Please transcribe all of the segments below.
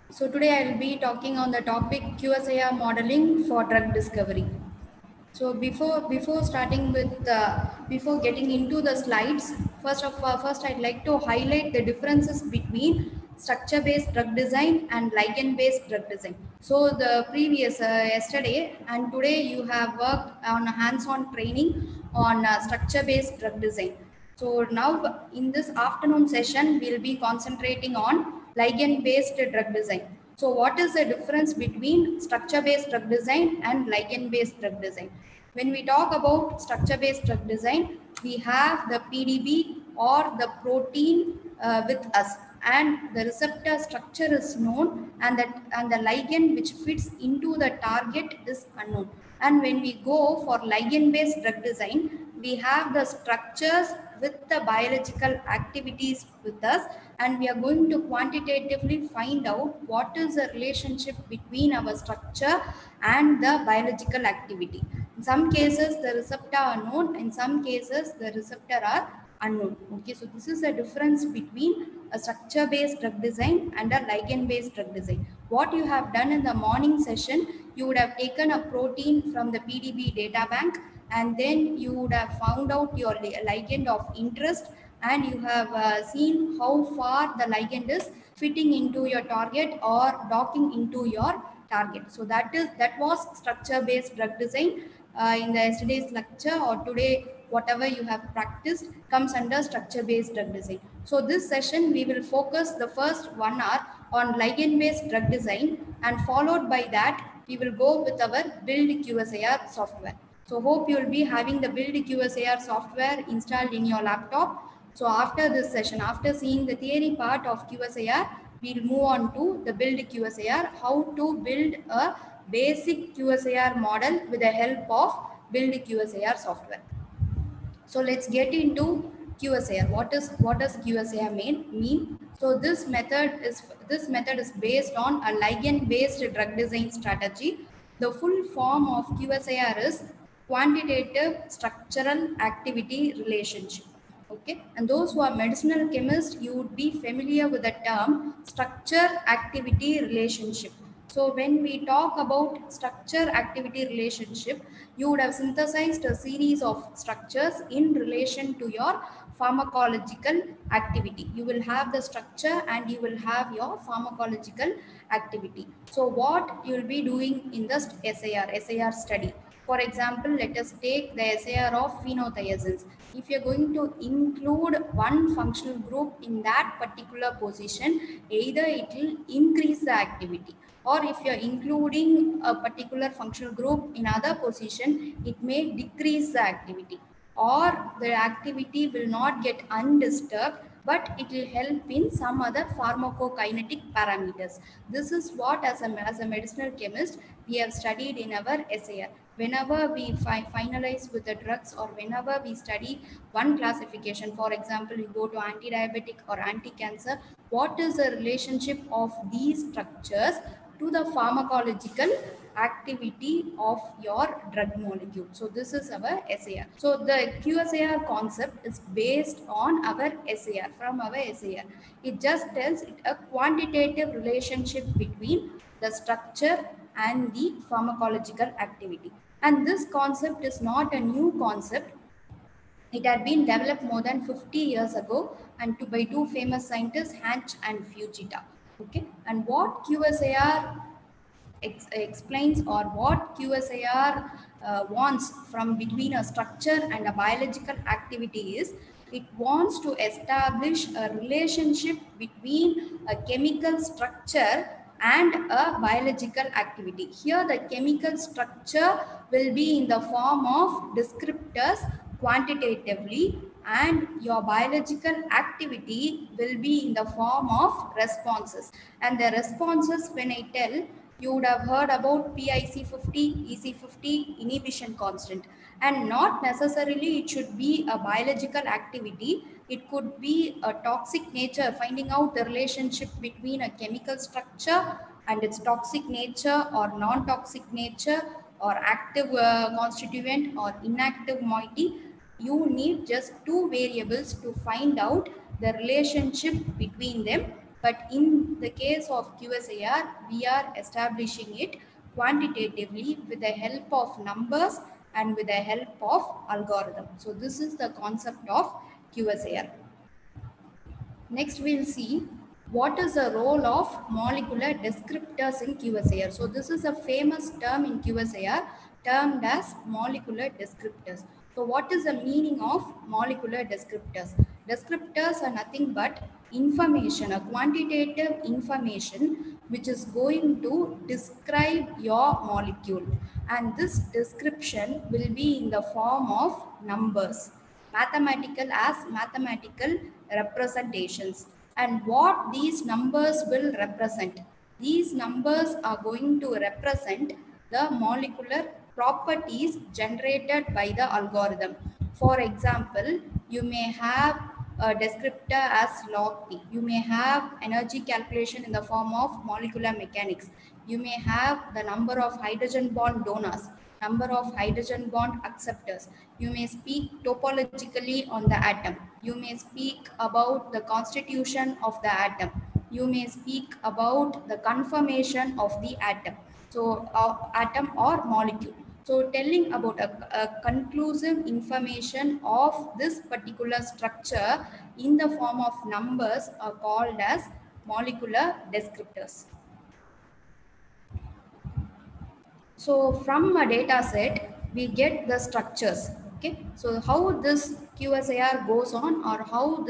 So today I will be talking on the topic QSIR modeling for drug discovery. So before starting with before getting into the slides, first I'd like to highlight the differences between structure-based drug design and ligand-based drug design. So the previous yesterday and today you have worked on hands-on training on structure-based drug design. So now in this afternoon session, we'll be concentrating on ligand-based drug design. So what is the difference between structure-based drug design and ligand-based drug design? When we talk about structure-based drug design, we have the PDB or the protein with us, and the receptor structure is known, and the ligand which fits into the target is unknown. And when we go for ligand-based drug design, we have the structures with the biological activities with us, and we are going to quantitatively find out what is the relationship between our structure and the biological activity. In some cases the receptor are known, in some cases the receptor are unknown. Okay, so this is the difference between a structure based drug design and a ligand based drug design. What you have done in the morning session, you would have taken a protein from the PDB data bank, and then you would have found out your ligand of interest, and you have seen how far the ligand is fitting into your target or docking into your target. So that was structure based drug design. In the yesterday's lecture or today whatever you have practiced comes under structure based drug design. So this session we will focus the first 1 hour on ligand based drug design, and followed by that we will go with our build QSAR software. So hope you will be having the build QSAR software installed in your laptop. So after this session, after seeing the theory part of QSAR, we'll move on to the build QSAR, how to build a basic QSAR model with the help of build QSAR software. So let's get into QSAR. What does QSAR mean? So this method is based on a ligand based drug design strategy. The full form of QSAR is quantitative structural activity relationship. Okay, and those who are medicinal chemists, you would be familiar with the term structure activity relationship. So when we talk about structure activity relationship, you would have synthesized a series of structures in relation to your pharmacological activity. You will have the structure and you will have your pharmacological activity. So what you will be doing in the SAR study. For example, let us take the SAR of phenothiazines. If you're going to include one functional group in that particular position, either it will increase the activity, or if you're including a particular functional group in other position, it may decrease the activity, or the activity will not get undisturbed, but it will help in some other pharmacokinetic parameters. This is what as a medicinal chemist we have studied in our SAR. Whenever we finalize with the drugs, or whenever we study one classification, for example, you go to anti-diabetic or anti-cancer, what is the relationship of these structures to the pharmacological activity of your drug molecule? So this is our SAR. So the QSAR concept is based on our SAR, from our SAR. It just tells it a quantitative relationship between the structure and the pharmacological activity. And this concept is not a new concept. It had been developed more than 50 years ago, and by two famous scientists, Hansch and Fujita. Okay, and what QSAR explains, or what QSAR wants from between a structure and a biological activity is, it wants to establish a relationship between a chemical structure and a biological activity. Here the chemical structure will be in the form of descriptors quantitatively, and your biological activity will be in the form of responses. And the responses, when I tell, you would have heard about PIC50, EC50, inhibition constant, and not necessarily it should be a biological activity. It could be a toxic nature, finding out the relationship between a chemical structure and its toxic nature or non-toxic nature, or active constituent or inactive moiety. You need just two variables to find out the relationship between them, But in the case of QSAR, we are establishing it quantitatively with the help of numbers and with the help of algorithm. So this is the concept of QSAR. Next, we'll see what is the role of molecular descriptors in QSAR. So this is a famous term in QSAR termed as molecular descriptors. So what is the meaning of molecular descriptors? Descriptors are nothing but information, a quantitative information which is going to describe your molecule. And this description will be in the form of numbers, mathematical as mathematical representations. And what these numbers will represent? These numbers are going to represent the molecular properties generated by the algorithm. For example, you may have a descriptor as log P. You may have energy calculation in the form of molecular mechanics. You may have the number of hydrogen bond donors, number of hydrogen bond acceptors. You may speak topologically on the atom. You may speak about the constitution of the atom. You may speak about the conformation of the atom. So, atom or molecule. So, telling about a conclusive information of this particular structure in the form of numbers are called as molecular descriptors. So from a data set, we get the structures. Okay. So how this QSAR goes on, or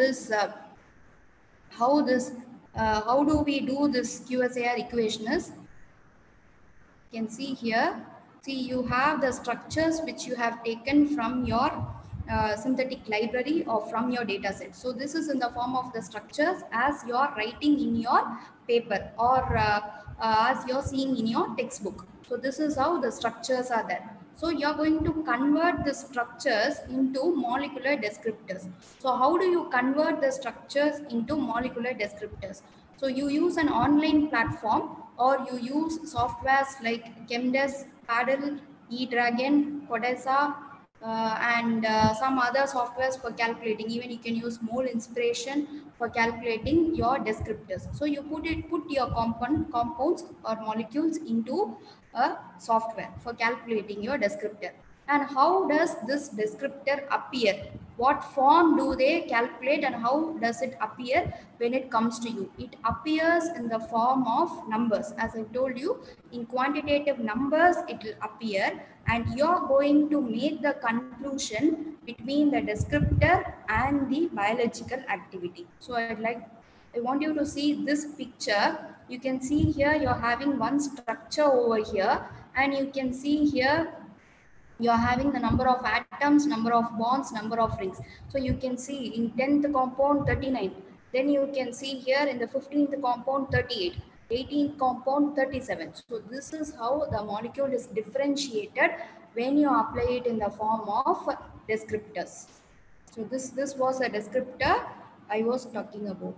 how do we do this QSAR equation is, you can see here. See, you have the structures which you have taken from your synthetic library or from your data set. So this is in the form of the structures as you are writing in your paper, or as you're seeing in your textbook. So this is how the structures are there. So you're going to convert the structures into molecular descriptors. So how do you convert the structures into molecular descriptors? So you use an online platform, or you use softwares like ChemDes, Paddle, eDragon, Codesa, and some other softwares for calculating. Even you can use Mole Inspiration for calculating your descriptors. So you put your compounds or molecules into a software for calculating your descriptor. And how does this descriptor appear? What form do they calculate, and how does it appear when it comes to you? It appears in the form of numbers. As I told you, in quantitative numbers it will appear, and you're going to make the conclusion between the descriptor and the biological activity. So I want you to see this picture. You can see here you're having one structure over here, and you can see here you are having the number of atoms, number of bonds, number of rings. So you can see in 10th compound 39. Then you can see here in the 15th compound 38. 18th compound 37. So this is how the molecule is differentiated when you apply it in the form of descriptors. So this was a descriptor I was talking about.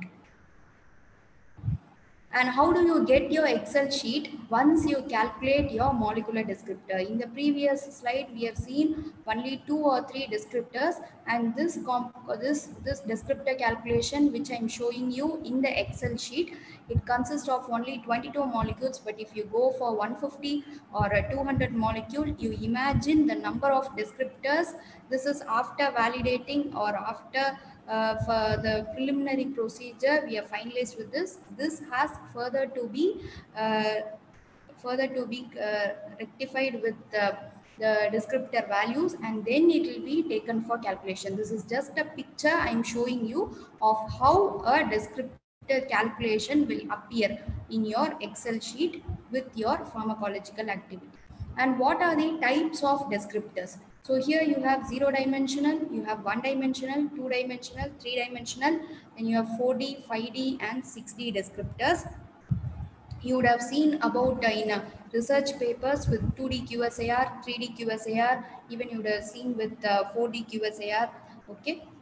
And how do you get your Excel sheet once you calculate your molecular descriptor? In the previous slide, we have seen only 2 or 3 descriptors, and this descriptor calculation which I am showing you in the Excel sheet, it consists of only 22 molecules. But if you go for 150 or a 200 molecule, you imagine the number of descriptors. This is after validating, or after for the preliminary procedure we are finalized with this. This has further to be rectified with the descriptor values, and then it will be taken for calculation. This is just a picture I am showing you of how a descriptor calculation will appear in your Excel sheet with your pharmacological activity. And what are the types of descriptors? So here you have 0-dimensional, you have 1-dimensional, 2-dimensional, 3-dimensional, then you have 4D, 5D and 6D descriptors. You would have seen about in research papers with 2D QSAR, 3D QSAR, even you would have seen with 4D QSAR. Okay,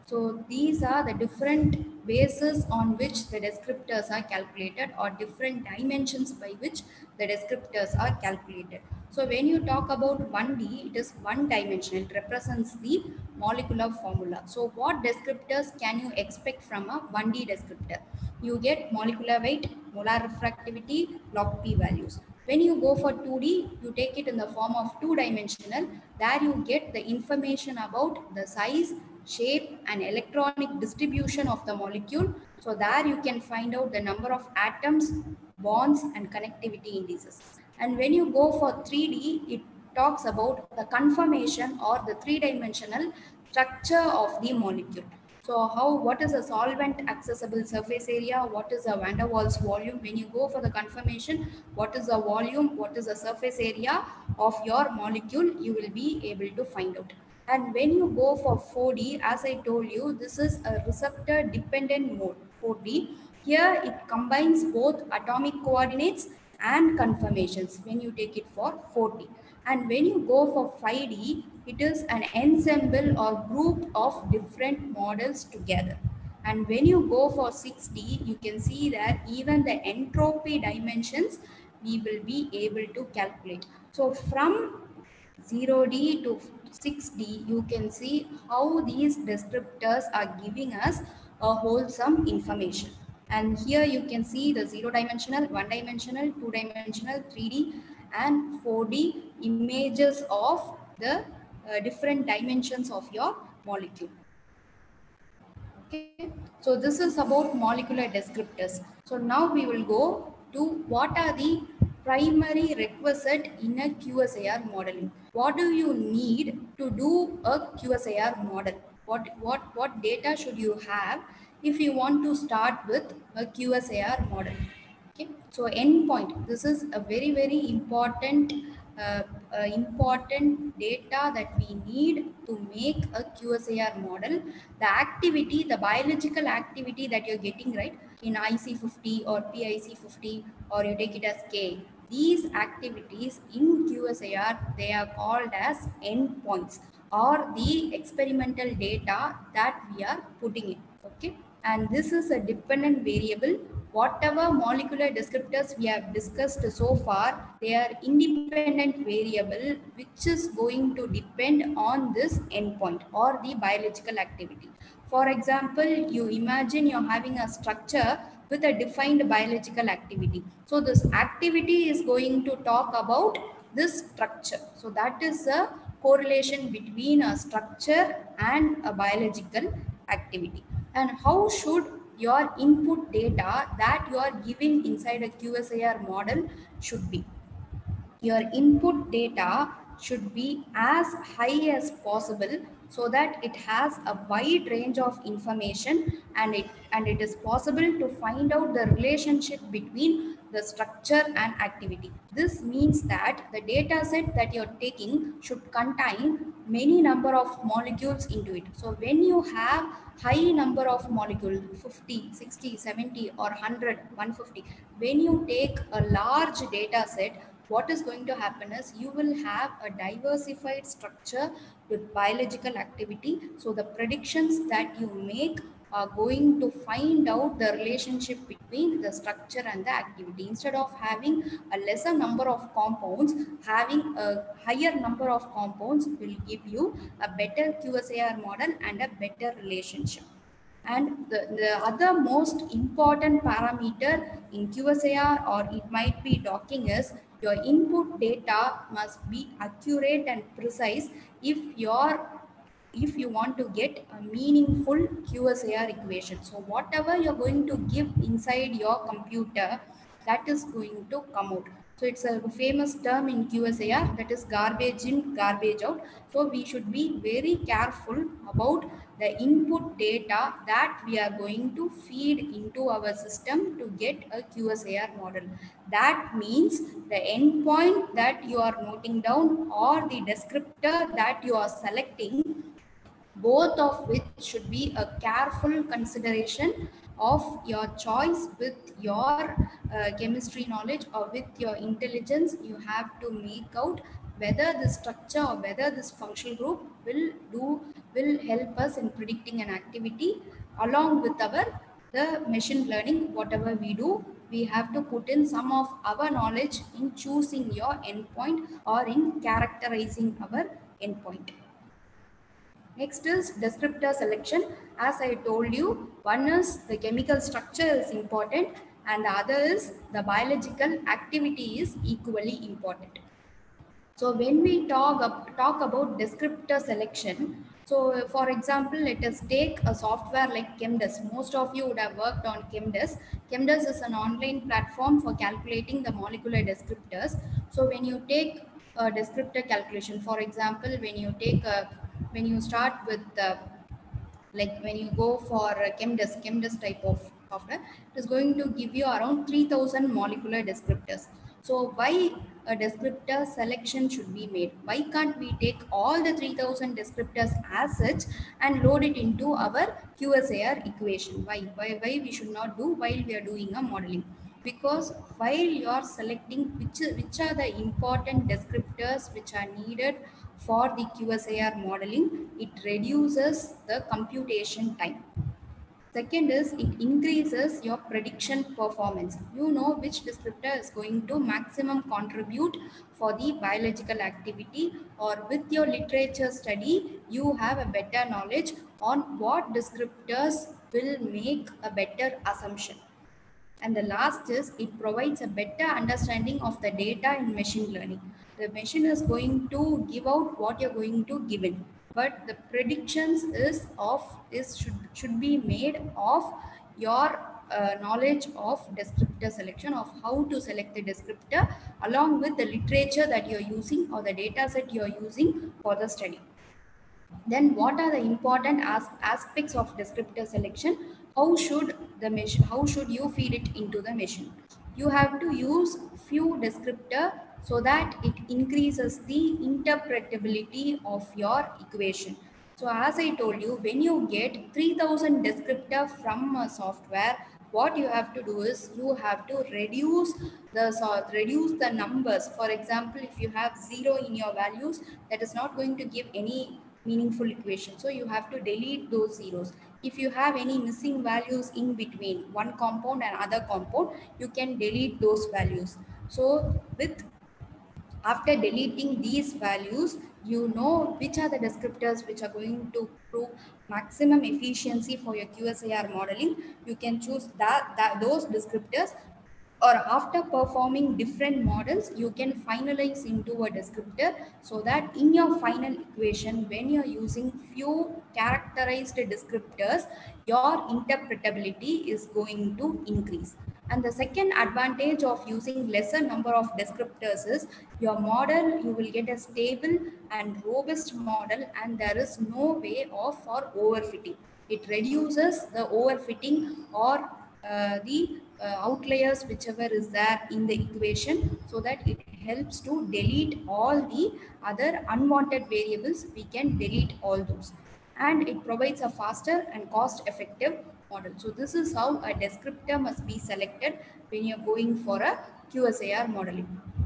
So these are the different bases on which the descriptors are calculated, or different dimensions by which the descriptors are calculated. So when you talk about 1D, it is one dimensional. It represents the molecular formula. So what descriptors can you expect from a 1D descriptor? You get molecular weight, molar refractivity, log P values. When you go for 2D, you take it in the form of two-dimensional. There you get the information about the size, shape, and electronic distribution of the molecule. So there you can find out the number of atoms, bonds, and connectivity indices. And when you go for 3D, it talks about the conformation or the three-dimensional structure of the molecule. So what is a solvent accessible surface area? What is a van der Waals volume? When you go for the conformation, what is the volume? What is the surface area of your molecule? You will be able to find out. And when you go for 4D, as I told you, this is a receptor dependent mode, 4D. Here it combines both atomic coordinates and conformations when you take it for 4D. And when you go for 5D, it is an ensemble or group of different models together. And when you go for 6D, you can see that even the entropy dimensions we will be able to calculate. So from 0D to 6D, you can see how these descriptors are giving us a wholesome information. And here you can see the 0-dimensional, 1-dimensional, 2-dimensional, 3D and 4D images of the different dimensions of your molecule. Okay, so this is about molecular descriptors. So now we will go to what are the primary requisite in a QSAR modeling. What do you need to do a QSAR model? What data should you have if you want to start with a QSAR model? Okay, so endpoint, this is a very important uh, important data that we need to make a QSAR model. The activity, the biological activity that you're getting right in IC50 or PIC50, or you take it as K, these activities in QSAR, they are called as endpoints, or the experimental data that we are putting in. Okay, and this is a dependent variable. Whatever molecular descriptors we have discussed so far, they are independent variable which is going to depend on this endpoint or the biological activity. For example, you imagine you're having a structure with a defined biological activity. So this activity is going to talk about this structure. So that is a correlation between a structure and a biological activity. And how should your input data that you are giving inside a QSAR model should be? Your input data should be as high as possible so that it has a wide range of information, and it is possible to find out the relationship between the structure and activity. This means that the data set that you're taking should contain many number of molecules into it. So when you have high number of molecules, 50, 60, 70 or 100, 150, when you take a large data set, what is going to happen is you will have a diversified structure with biological activity. So the predictions that you make are going to find out the relationship between the structure and the activity. Instead of having a lesser number of compounds, having a higher number of compounds will give you a better QSAR model and a better relationship. And the other most important parameter in QSAR, or it might be docking, is your input data must be accurate and precise if you want to get a meaningful QSAR equation. So whatever you're going to give inside your computer, that is going to come out. So it's a famous term in QSAR, that is garbage in, garbage out. So we should be very careful about the input data that we are going to feed into our system to get a QSAR model. That means the endpoint that you are noting down or the descriptor that you are selecting, both of which should be a careful consideration of your choice with your chemistry knowledge or with your intelligence. You have to make out whether this structure or whether this functional group will help us in predicting an activity along with our the machine learning. Whatever we do, we have to put in some of our knowledge in choosing your endpoint or in characterizing our endpoint. Next is descriptor selection. As I told you, one is the chemical structure is important and the other is the biological activity is equally important. So when we talk about descriptor selection, so for example, let us take a software like ChemDes. Most of you would have worked on ChemDes. ChemDes is an online platform for calculating the molecular descriptors. So when you take a descriptor calculation, for example, when you start with like when you go for ChemDes type of software, it is going to give you around 3000 molecular descriptors. So why a descriptor selection should be made? Why can't we take all the 3000 descriptors as such and load it into our QSAR equation? Why we should not do while we are doing a modeling? Because while you are selecting which are the important descriptors which are needed for the QSAR modeling, it reduces the computation time. Second is it increases your prediction performance. You know which descriptor is going to maximum contribute for the biological activity, or with your literature study, you have a better knowledge on what descriptors will make a better assumption. And the last is it provides a better understanding of the data in machine learning. The machine is going to give out what you're going to give in, but the predictions should be made of your knowledge of descriptor selection, of how to select the descriptor along with the literature that you're using or the data set you're using for the study. Then what are the important aspects of descriptor selection? How should you feed it into the machine? You have to use few descriptor so that it increases the interpretability of your equation. So as I told you, when you get 3000 descriptor from a software, what you have to do is you have to reduce the numbers. For example, if you have 0 in your values, that is not going to give any meaningful equation. So you have to delete those zeros. If you have any missing values in between one compound and other compound, you can delete those values. So with after deleting these values, you know which are the descriptors which are going to prove maximum efficiency for your QSAR modeling. You can choose those descriptors, or after performing different models, you can finalize into a descriptor so that in your final equation, when you're using few characterized descriptors, your interpretability is going to increase. And the second advantage of using lesser number of descriptors is your model, you will get a stable and robust model, and there is no way of for overfitting. It reduces the overfitting or the outliers whichever is there in the equation, so that it helps to delete all the other unwanted variables. We can delete all those, and it provides a faster and cost effective model. So this is how a descriptor must be selected when you're going for a QSAR modeling.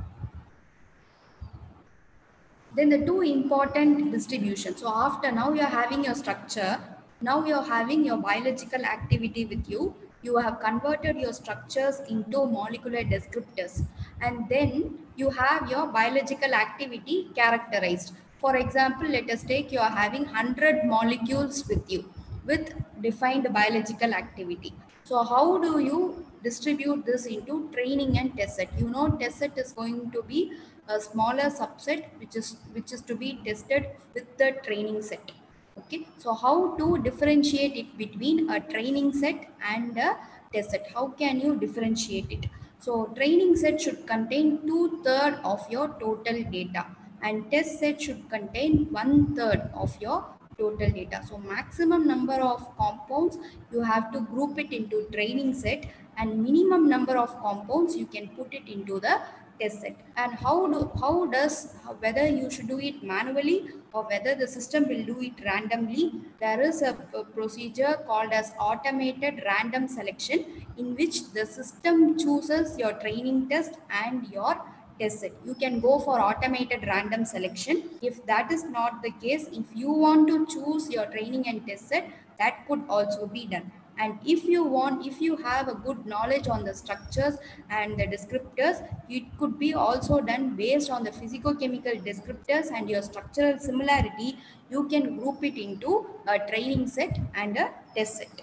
Then the two important distributions. So after now you're having your structure, now you're having your biological activity with you. You have converted your structures into molecular descriptors, and then you have your biological activity characterized. For example, let us take you are having 100 molecules with you with defined biological activity. So how do you distribute this into training and test set? You know, test set is going to be a smaller subset which is to be tested with the training set. Okay, so how to differentiate it between a training set and a test set? How can you differentiate it? So training set should contain 2/3 of your total data, and test set should contain 1/3 of your total data. So maximum number of compounds you have to group it into training set, and minimum number of compounds you can put it into the test set. And whether you should do it manually or whether the system will do it randomly, there is a procedure called as automated random selection, in which the system chooses your training test and your test set. You can go for automated random selection. If that is not the case, if you want to choose your training and test set, that could also be done. And if you have a good knowledge on the structures and the descriptors, it could be also done based on the physicochemical descriptors and your structural similarity. You can group it into a training set and a test set.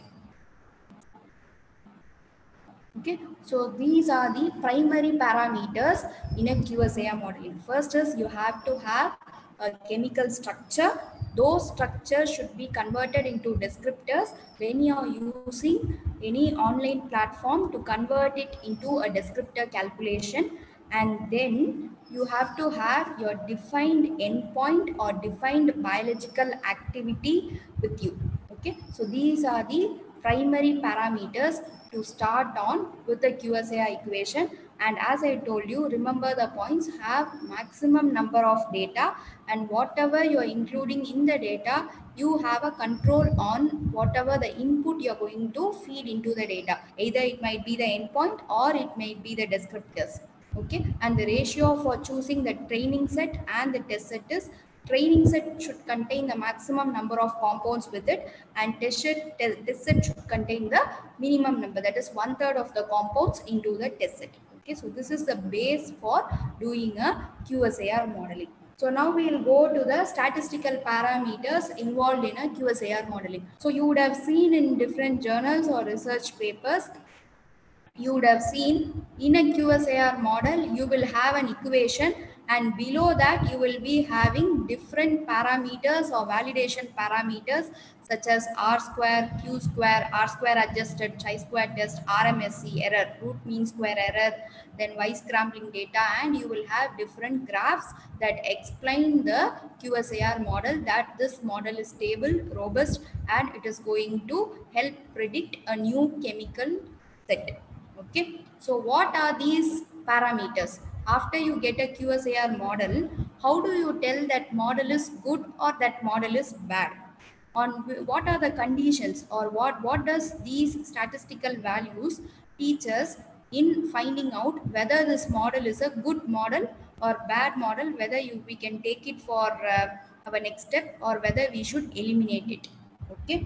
Okay, so these are the primary parameters in a QSAR modeling. First is you have to have a chemical structure. Those structures should be converted into descriptors when you are using any online platform to convert it into a descriptor calculation. And then you have to have your defined endpoint or defined biological activity with you. Okay, so these are the primary parameters to start on with the QSAR equation. And as I told you, remember the points have maximum number of data, and whatever you are including in the data, you have a control on whatever the input you are going to feed into the data. Either it might be the endpoint or it might be the descriptors. Okay, and the ratio for choosing the training set and the test set is training set should contain the maximum number of compounds with it, and test set should contain the minimum number, that is 1/3 of the compounds into the test set. Okay, so this is the base for doing a QSAR modeling. So now we will go to the statistical parameters involved in a QSAR modeling. So you would have seen in different journals or research papers, you would have seen in a QSAR model, you will have an equation, and below that you will be having different parameters or validation parameters such as R square, Q square, R square adjusted, chi-square test, RMSE error, root mean square error, then Y scrambling data, and you will have different graphs that explain the QSAR model, that this model is stable, robust, and it is going to help predict a new chemical set. Okay, so what are these parameters? After you get a QSAR model, how do you tell that model is good or that model is bad? On what are the conditions, or what does these statistical values teach us in finding out whether this model is a good model or bad model, whether we can take it for our next step or whether we should eliminate it. Okay,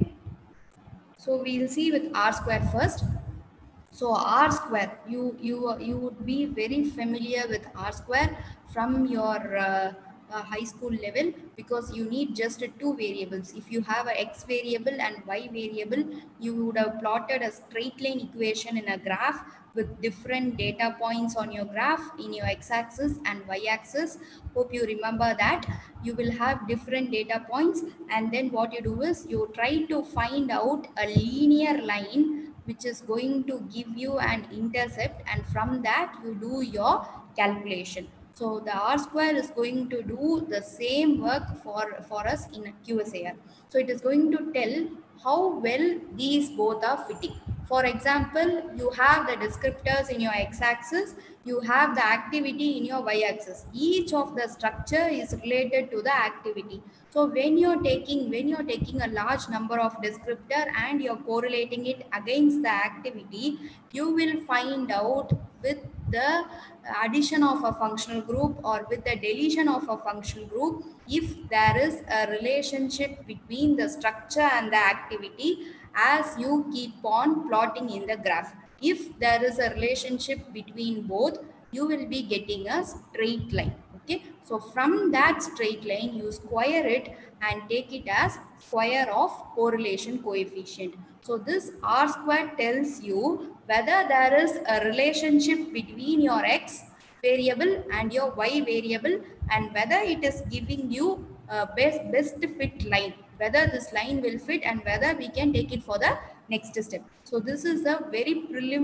so we'll see with R square first. So R square, you would be very familiar with R square from your high school level, because you need just two variables. If you have a x variable and y variable, you would have plotted a straight line equation in a graph with different data points on your graph in your x-axis and y-axis. Hope you remember that. You will have different data points, and then what you do is you try to find out a linear line which is going to give you an intercept, and from that you do your calculation. So the R square is going to do the same work for us in QSAR. So it is going to tell how well these both are fitting. For example, you have the descriptors in your x-axis, you have the activity in your y-axis. Each of the structure is related to the activity. So when you're taking a large number of descriptor and you're correlating it against the activity, you will find out with the addition of a functional group or with the deletion of a functional group if there is a relationship between the structure and the activity as you keep on plotting in the graph. If there is a relationship between both, you will be getting a straight line. Okay, so from that straight line you square it and take it as square of correlation coefficient. So this R square tells you whether there is a relationship between your x variable and your y variable, and whether it is giving you a best fit line, whether this line will fit and whether we can take it for the next step. So this is a very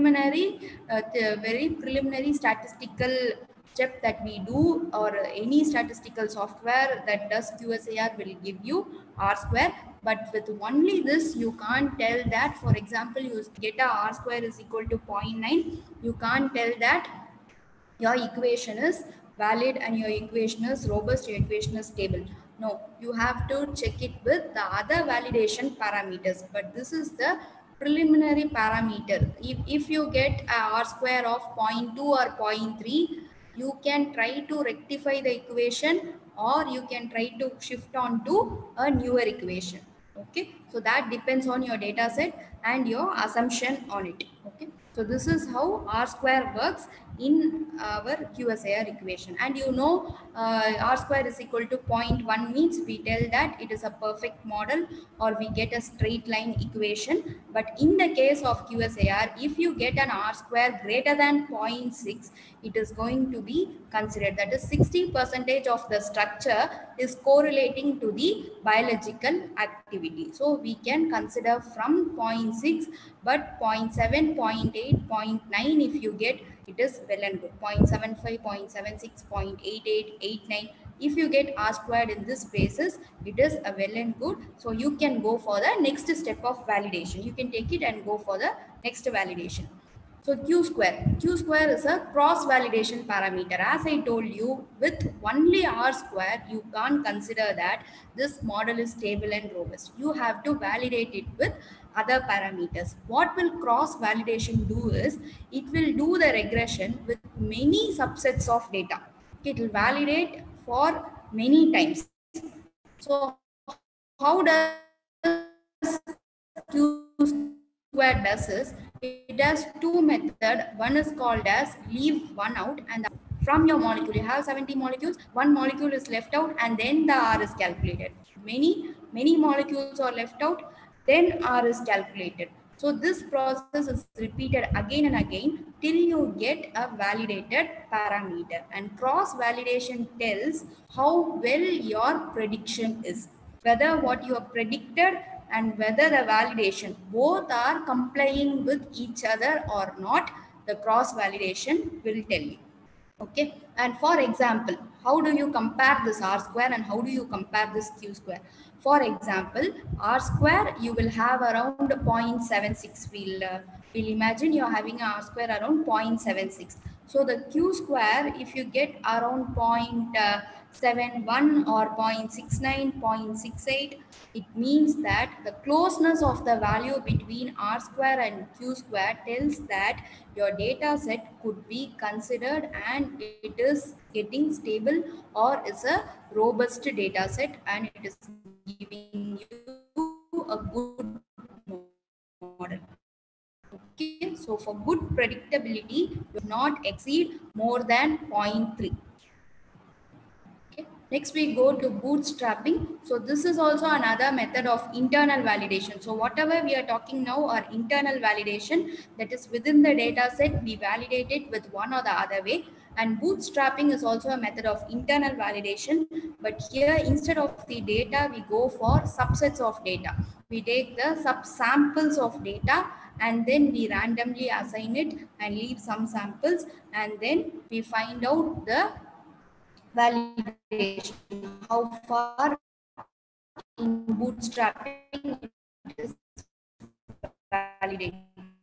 preliminary statistical step that we do, or any statistical software that does QSAR will give you R square. But with only this, you can't tell that, for example, you get a R square is equal to 0.9. You can't tell that your equation is valid and your equation is robust, your equation is stable. No, you have to check it with the other validation parameters. But this is the preliminary parameter. If you get a R square of 0.2 or 0.3, you can try to rectify the equation, or you can try to shift on to a newer equation. Okay, so that depends on your data set and your assumption on it. Okay, so this is how R square works in our QSAR equation. And you know, R square is equal to 0.1 means we tell that it is a perfect model, or we get a straight line equation. But in the case of QSAR, if you get an R square greater than 0.6, it is going to be considered, that is 60% of the structure is correlating to the biological activity. So we can consider from 0.6, but 0.7, 0.8, 0.9, if you get, it is well and good. 0.75, 0.76, 0.88, 0.89, if you get R squared in this spaces, it is a well and good. So you can go for the next step of validation. You can take it and go for the next validation. So Q square is a cross validation parameter. As I told you, with only R square, you can't consider that this model is stable and robust. You have to validate it with other parameters. What will cross validation do is, it will do the regression with many subsets of data. It will validate for many times. So how does Q square does is, it has two methods. One is called as leave one out, and from your molecule, you have 70 molecules, one molecule is left out, and then the R is calculated. Many molecules are left out, then R is calculated. So this process is repeated again and again till you get a validated parameter. And cross validation tells how well your prediction is, whether what you have predicted and whether the validation both are complying with each other or not. The cross validation will tell you. Okay, and for example, how do you compare this R square and how do you compare this Q square? For example, R square, you will have around 0.76. We'll imagine you're having a R square around 0.76. So the Q square, if you get around 0.71 or 0.69, 0.68, it means that the closeness of the value between R square and Q square tells that your data set could be considered and it is getting stable, or is a robust data set, and it is giving you a good model. Okay, so for good predictability, you should not exceed more than 0.3. Okay. Next, we go to bootstrapping. So this is also another method of internal validation. So whatever we are talking now are internal validation, that is within the data set, we validate it with one or the other way. And bootstrapping is also a method of internal validation. But here, instead of the data, we go for subsets of data. We take the subsamples of data and then we randomly assign it and leave some samples, and then we find out the validation, how far in bootstrapping it is validated.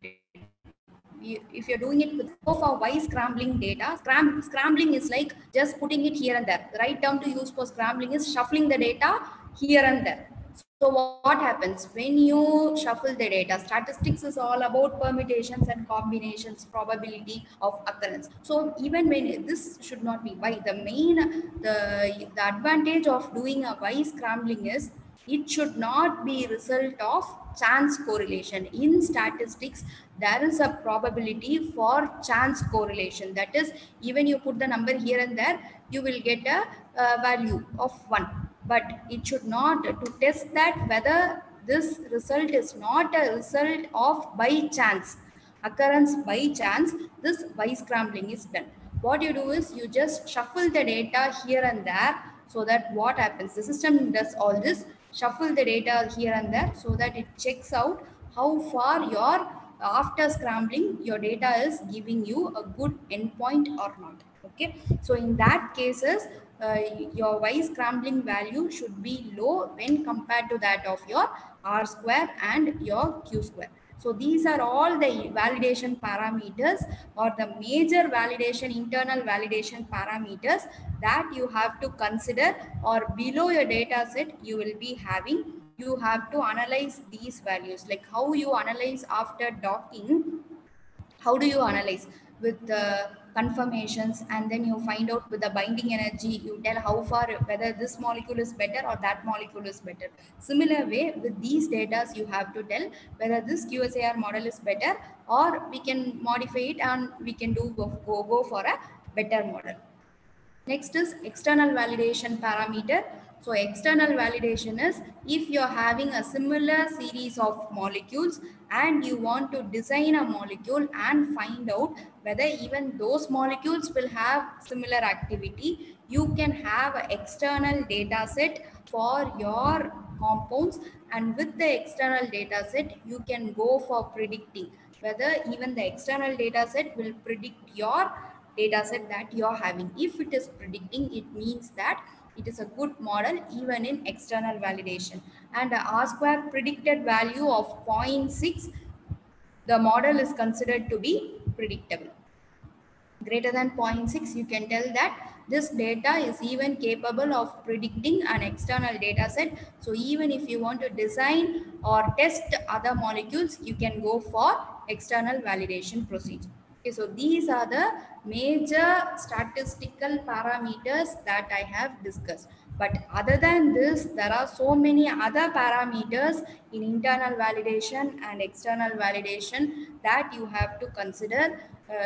If you're doing it with for Y scrambling data, scrambling is like just putting it here and there. The right term to use for scrambling is shuffling the data here and there. So what happens when you shuffle the data? Statistics is all about permutations and combinations, probability of occurrence. So even when this should not be Y, the advantage of doing a Y scrambling is, it should not be result of chance correlation. In statistics, there is a probability for chance correlation. That is, even you put the number here and there, you will get a value of 1. But it should not, to test that whether this result is not a result of by chance, occurrence by chance, this Y scrambling is done. What you do is, you just shuffle the data here and there, so that what happens, the system does all this, shuffle the data here and there, so that it checks out how far your after scrambling your data is giving you a good endpoint or not. Okay, so in that cases, your Y scrambling value should be low when compared to that of your R square and your Q square. So these are all the validation parameters, or the major validation, internal validation parameters that you have to consider, or below your data set you will be having. You have to analyze these values, like how you analyze after docking. How do you analyze? with the conformations, and then you find out with the binding energy, you tell how far whether this molecule is better or that molecule is better. Similar way with these data, you have to tell whether this QSAR model is better, or we can modify it and we can go for a better model. Next is external validation parameter. So external validation is if you're having a similar series of molecules and you want to design a molecule and find out whether even those molecules will have similar activity, you can have an external data set for your compounds, and with the external data set you can go for predicting whether even the external data set will predict your data set that you're having. If it is predicting, it means that it is a good model even in external validation. And a R square predicted value of 0.6, the model is considered to be predictable. Greater than 0.6, you can tell that this data is even capable of predicting an external data set. So even if you want to design or test other molecules, you can go for external validation procedure. Okay, so these are the major statistical parameters that I have discussed. But other than this, there are so many other parameters in internal validation and external validation that you have to consider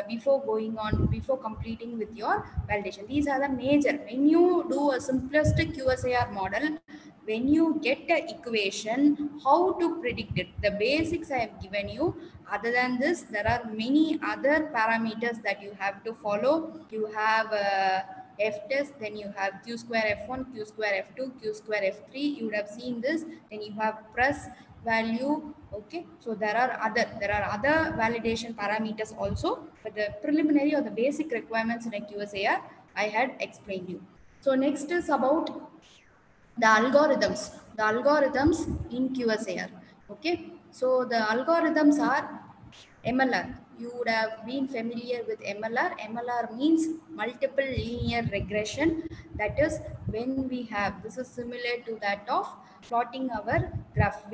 before completing with your validation. These are the major. When you do a simplest QSAR model, when you get the equation, how to predict it, the basics I have given you. Other than this, there are many other parameters that you have to follow. You have F test, then you have Q square F1, Q square F2, Q square F3. You would have seen this. Then you have press value. Okay, so there are other validation parameters also, but the preliminary or the basic requirements in a QSAR I had explained you. So next is about the algorithms in QSAR. Okay, so the algorithms are MLR. You would have been familiar with MLR. MLR means multiple linear regression. That is when we have, this is similar to that of plotting our graph.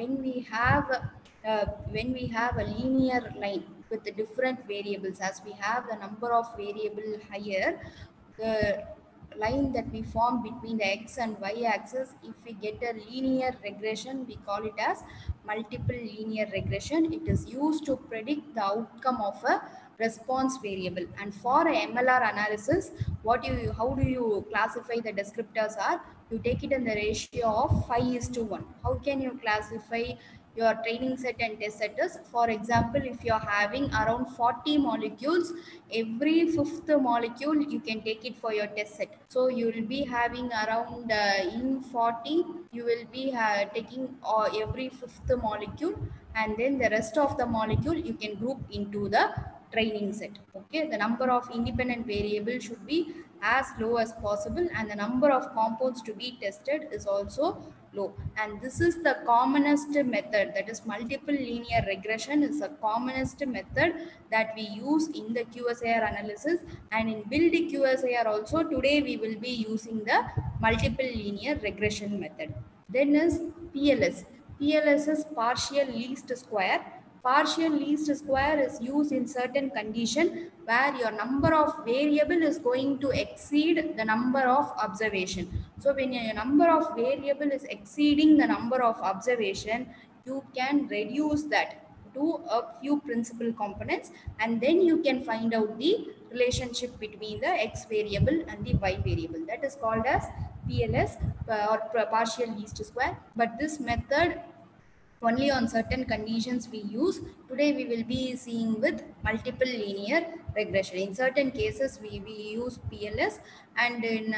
When we have a linear line with the different variables, as we have the number of variable higher, the line that we form between the x and y axis, if we get a linear regression, we call it as multiple linear regression. It is used to predict the outcome of a response variable. And for a MLR analysis, how do you classify the descriptors are, you take it in the ratio of 5:1. How can you classify your training set and test set is? For example, if you're having around 40 molecules, every fifth molecule you can take it for your test set. So you will be having around in 40, you will be taking every fifth molecule, and then the rest of the molecule you can group into the training set. Okay, the number of independent variables should be as low as possible, and the number of compounds to be tested is also low. And this is the commonest method, that is multiple linear regression is the commonest method that we use in the QSAR analysis. And in build QSAR also, today we will be using the multiple linear regression method. Then is PLS. PLS is partial least square. Partial least square is used in certain condition where your number of variable is going to exceed the number of observation. So when your number of variable is exceeding the number of observation, you can reduce that to a few principal components, and then you can find out the relationship between the x variable and the y variable. That is called as PLS, or partial least square. But this method only on certain conditions we use. Today we will be seeing with multiple linear regression. In certain cases we use PLS, and in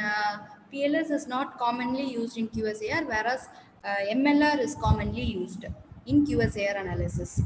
PLS is not commonly used in QSAR, whereas MLR is commonly used in QSAR analysis.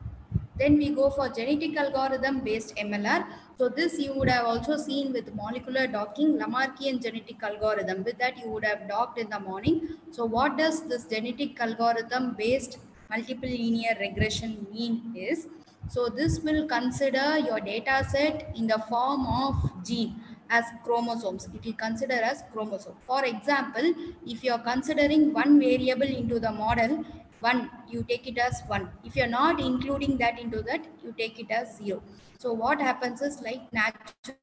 Then we go for genetic algorithm based MLR. So this you would have also seen with molecular docking, Lamarckian genetic algorithm. With that you would have docked in the morning. So what does this genetic algorithm based multiple linear regression mean is, so this will consider your data set in the form of gene as chromosomes. It will consider as chromosome. For example, if you are considering one variable into the model, 1, you take it as 1. If you're not including that into that, you take it as 0. So what happens is, like natural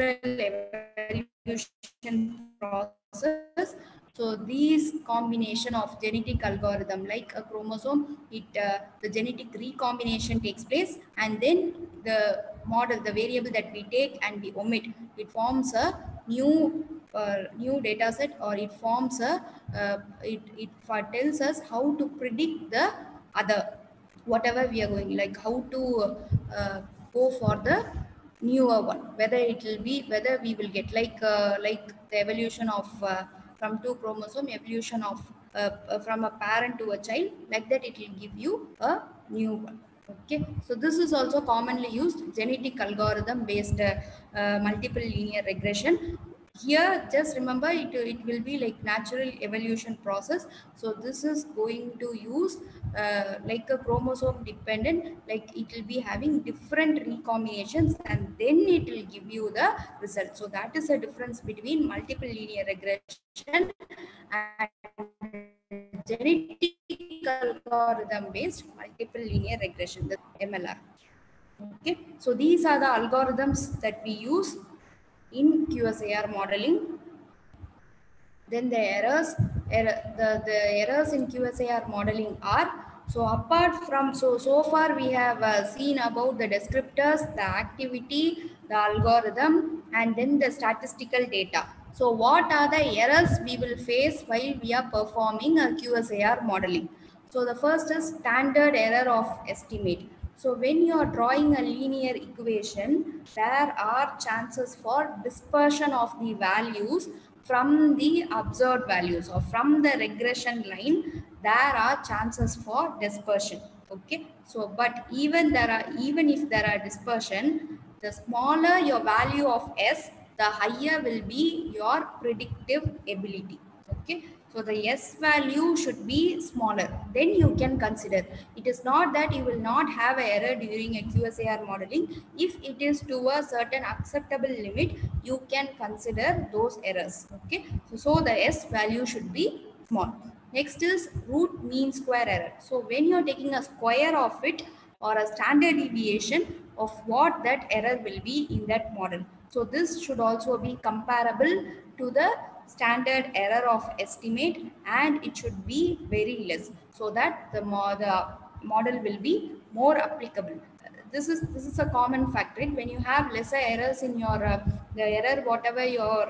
evolution process, so these combination of genetic algorithm, like a chromosome, the genetic recombination takes place, and then the model, the variable that we take and we omit, it forms a new data set, or it forms a tells us how to predict the other, whatever we are going, like how to go for the newer one, whether it will be, whether we will get like the evolution of from two chromosome, evolution of from a parent to a child, like that it will give you a new one. Okay, so this is also commonly used genetic algorithm based multiple linear regression. Here just remember, it will be like natural evolution process. So this is going to use like a chromosome dependent, like it will be having different recombinations, and then it will give you the result. So that is the difference between multiple linear regression and genetic algorithm based multiple linear regression, the MLR. Okay, so these are the algorithms that we use in QSAR modeling. Then the the errors in QSAR modeling are, so apart from, so far we have seen about the descriptors, the activity, the algorithm, and then the statistical data. So what are the errors we will face while we are performing a QSAR modeling? So the first is standard error of estimate. So when you are drawing a linear equation, there are chances for dispersion of the values from the observed values, or from the regression line. There are chances for dispersion. Okay, so but even if there are dispersion, the smaller your value of S, the higher will be your predictive ability. Okay, so the S value should be smaller, then you can consider. It is not that you will not have an error during a QSAR modeling. If it is to a certain acceptable limit, you can consider those errors. Okay, so the S value should be small. Next is root mean square error. So when you are taking a square of it, or a standard deviation of what that error will be in that model. So this should also be comparable to the standard error of estimate, and it should be very less, so that the model will be more applicable. This is a common fact, right? When you have lesser errors in your the error, whatever you're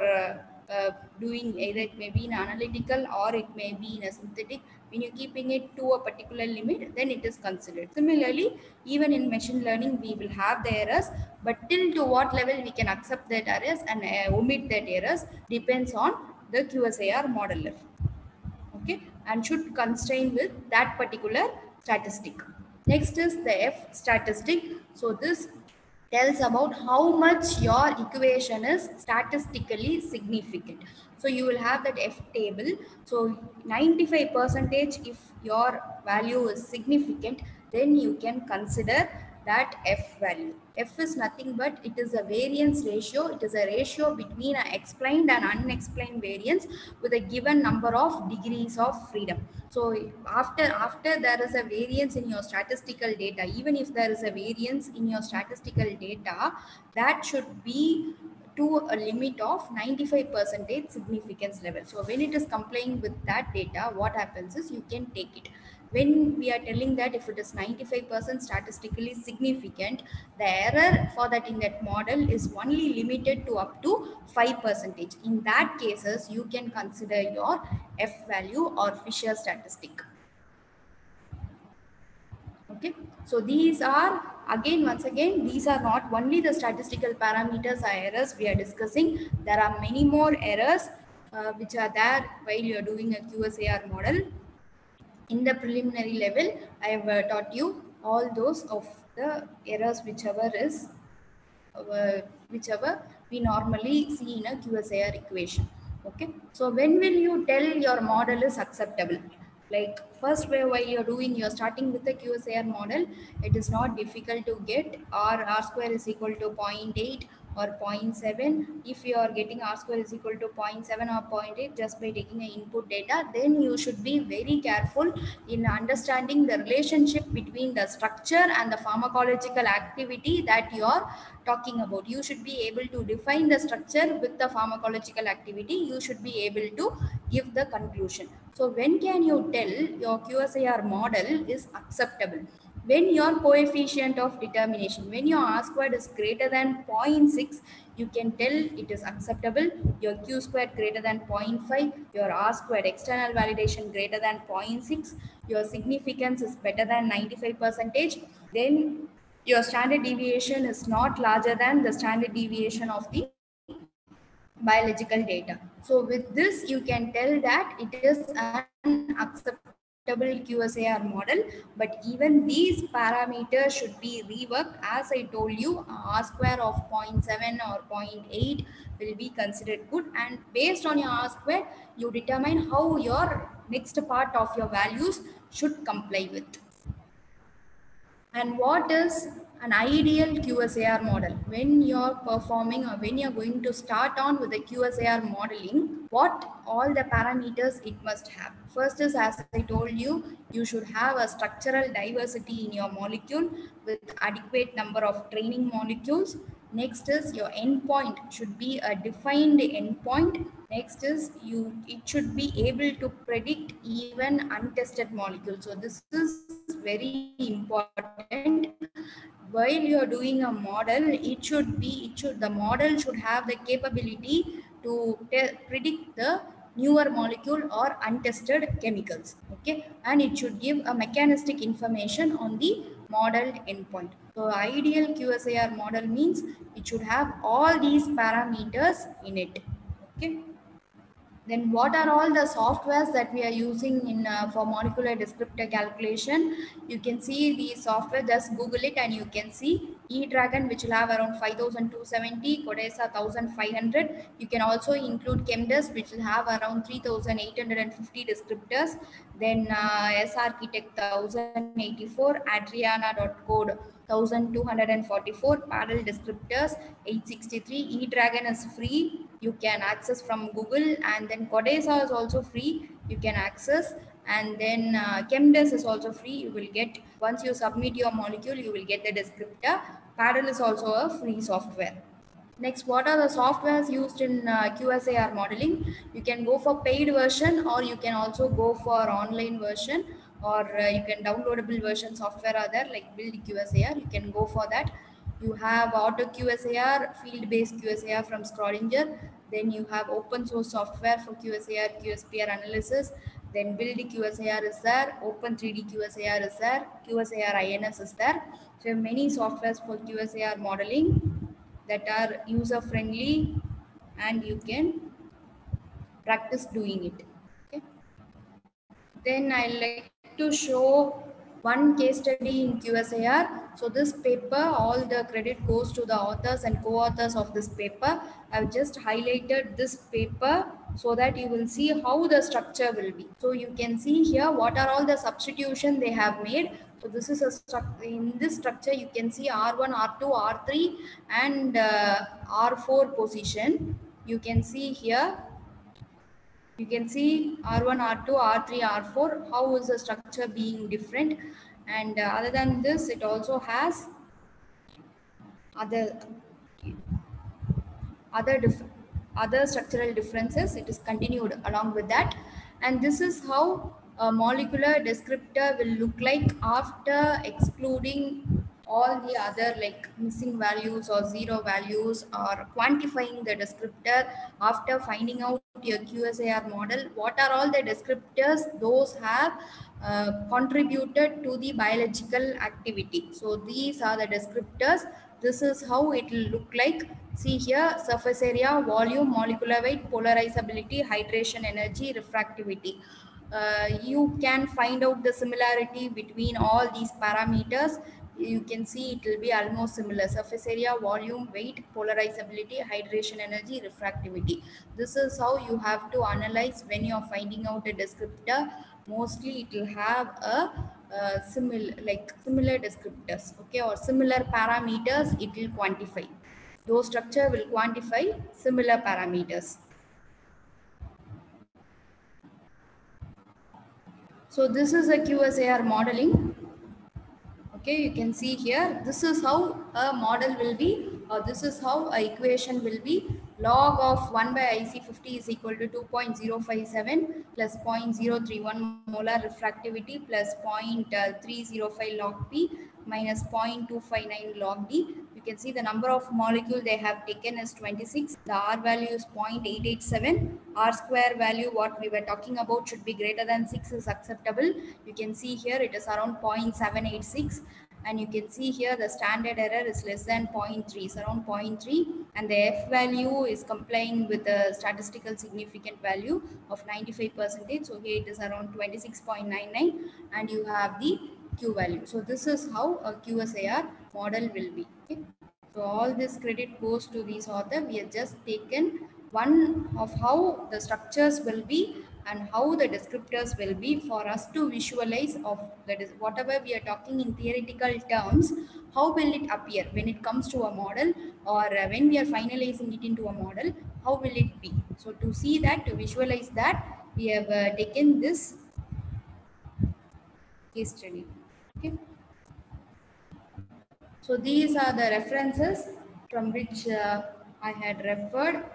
doing, either it may be in analytical or it may be in a synthetic, when you're keeping it to a particular limit, then it is considered. Similarly, even in machine learning, we will have the errors, but till to what level we can accept that errors and omit that errors depends on the QSAR modeler. Okay, and should constrain with that particular statistic. Next is the F statistic. So this tells about how much your equation is statistically significant. So you will have that F table. So 95 percentage, if your value is significant, then you can consider that F value. F is nothing but it is a variance ratio. It is a ratio between an explained and unexplained variance with a given number of degrees of freedom. So after there is a variance in your statistical data, even if there is a variance in your statistical data, that should be to a limit of 95 percentage significance level. So when it is complying with that data, what happens is you can take it. When we are telling that if it is 95% statistically significant, the error for that in that model is only limited to up to 5 percentage. In that cases, you can consider your F value or Fisher statistic. Okay, so these are, again, once again, these are not only the statistical parameters or errors we are discussing. There are many more errors which are there while you are doing a QSAR model. In the preliminary level, I have taught you all those of the errors whichever we normally see in a QSAR equation. Okay, so when will you tell your model is acceptable? Like first, while you're starting with the QSAR model, it is not difficult to get R square is equal to 0.8 or 0.7. If you are getting r square is equal to 0.7 or 0.8 just by taking a input data, then you should be very careful in understanding the relationship between the structure and the pharmacological activity that you are talking about. You should be able to define the structure with the pharmacological activity. You should be able to give the conclusion. So when can you tell your QSAR model is acceptable? When your coefficient of determination, when your R squared is greater than zero point 0.6, you can tell it is acceptable. Your Q squared greater than 0.5, your R squared external validation greater than 0.6, your significance is better than 95 percentage, then your standard deviation is not larger than the standard deviation of the biological data. So with this, you can tell that it is an acceptable QSAR model, but even these parameters should be reworked. As I told you, R square of 0.7 or 0.8 will be considered good, and based on your R square, you determine how your next part of your values should comply with. And what is an ideal QSAR model? When you're performing or when you're going to start on with the QSAR modeling, what all the parameters it must have? First is, as I told you, you should have a structural diversity in your molecule with adequate number of training molecules. Next is your endpoint should be a defined endpoint. Next is it should be able to predict even untested molecules. So this is very important. While you are doing a model, the model should have the capability to predict the newer molecule or untested chemicals. Okay, and it should give a mechanistic information on the model endpoint. So ideal QSAR model means it should have all these parameters in it. Okay. Then what are all the softwares that we are using in for molecular descriptor calculation? You can see the software, just Google it and you can see eDragon, which will have around 5270, Codesa 1500. You can also include ChemDes, which will have around 3850 descriptors. Then SArchitect 1084, Adriana.code 1244, parallel descriptors 863. eDragon is free, you can access from Google, and then Codesa is also free, you can access, and then ChemDes is also free. You will get, once you submit your molecule, you will get the descriptor. Parallel is also a free software. Next, what are the softwares used in QSAR modeling? You can go for paid version, or you can also go for online version, or you can downloadable version software are there like Build QSAR. You can go for that. You have Auto QSAR, field-based QSAR from Schrodinger. Then you have open source software for QSAR, QSPR analysis. Then Build QSAR is there, Open 3D QSAR is there, QSAR INS is there. So many softwares for QSAR modeling that are user friendly, and you can practice doing it. Okay. Then I like to show one case study in QSAR. So this paper, all the credit goes to the authors and co-authors of this paper. I've just highlighted this paper so that you will see how the structure will be. So you can see here what are all the substitution they have made. So this is a in this structure you can see R1, R2, R3 and R4 position. You can see here, you can see R1, R2, R3, R4, how is the structure being different. And other than this, it also has other other dif- other structural differences. It is continued along with that, and this is how a molecular descriptor will look like after excluding all the other like missing values or zero values, or quantifying the descriptor after finding out your QSAR model. What are all the descriptors those have contributed to the biological activity? So these are the descriptors. This is how it will look like. See here, surface area, volume, molecular weight, polarizability, hydration energy, refractivity. You can find out the similarity between all these parameters. You can see it will be almost similar: surface area, volume, weight, polarizability, hydration energy, refractivity. This is how you have to analyze when you are finding out a descriptor. Mostly it will have a similar descriptors, okay, or similar parameters it will quantify. Those structure will quantify similar parameters. So this is a QSAR modeling. Okay, you can see here, this is how a model will be, or this is how a equation will be. Log of 1 by IC50 is equal to 2.057 plus 0.031 molar refractivity plus 0.305 log P minus 0.259 log D. You can see the number of molecule they have taken is 26. The R value is 0.887. R square value, what we were talking about, should be greater than 6 is acceptable. You can see here it is around 0.786, and you can see here the standard error is less than 0.3, it's around 0.3, and the F value is complying with the statistical significant value of 95%. So here it is around 26.99, and you have the Q value. So this is how a QSAR model will be. Okay. So all this credit goes to this author. We have just taken one of how the structures will be and how the descriptors will be for us to visualize of that is whatever we are talking in theoretical terms, how will it appear when it comes to a model, or when we are finalizing it into a model, how will it be. So to see that, to visualize that, we have taken this case study. Okay. So these are the references from which I had referred.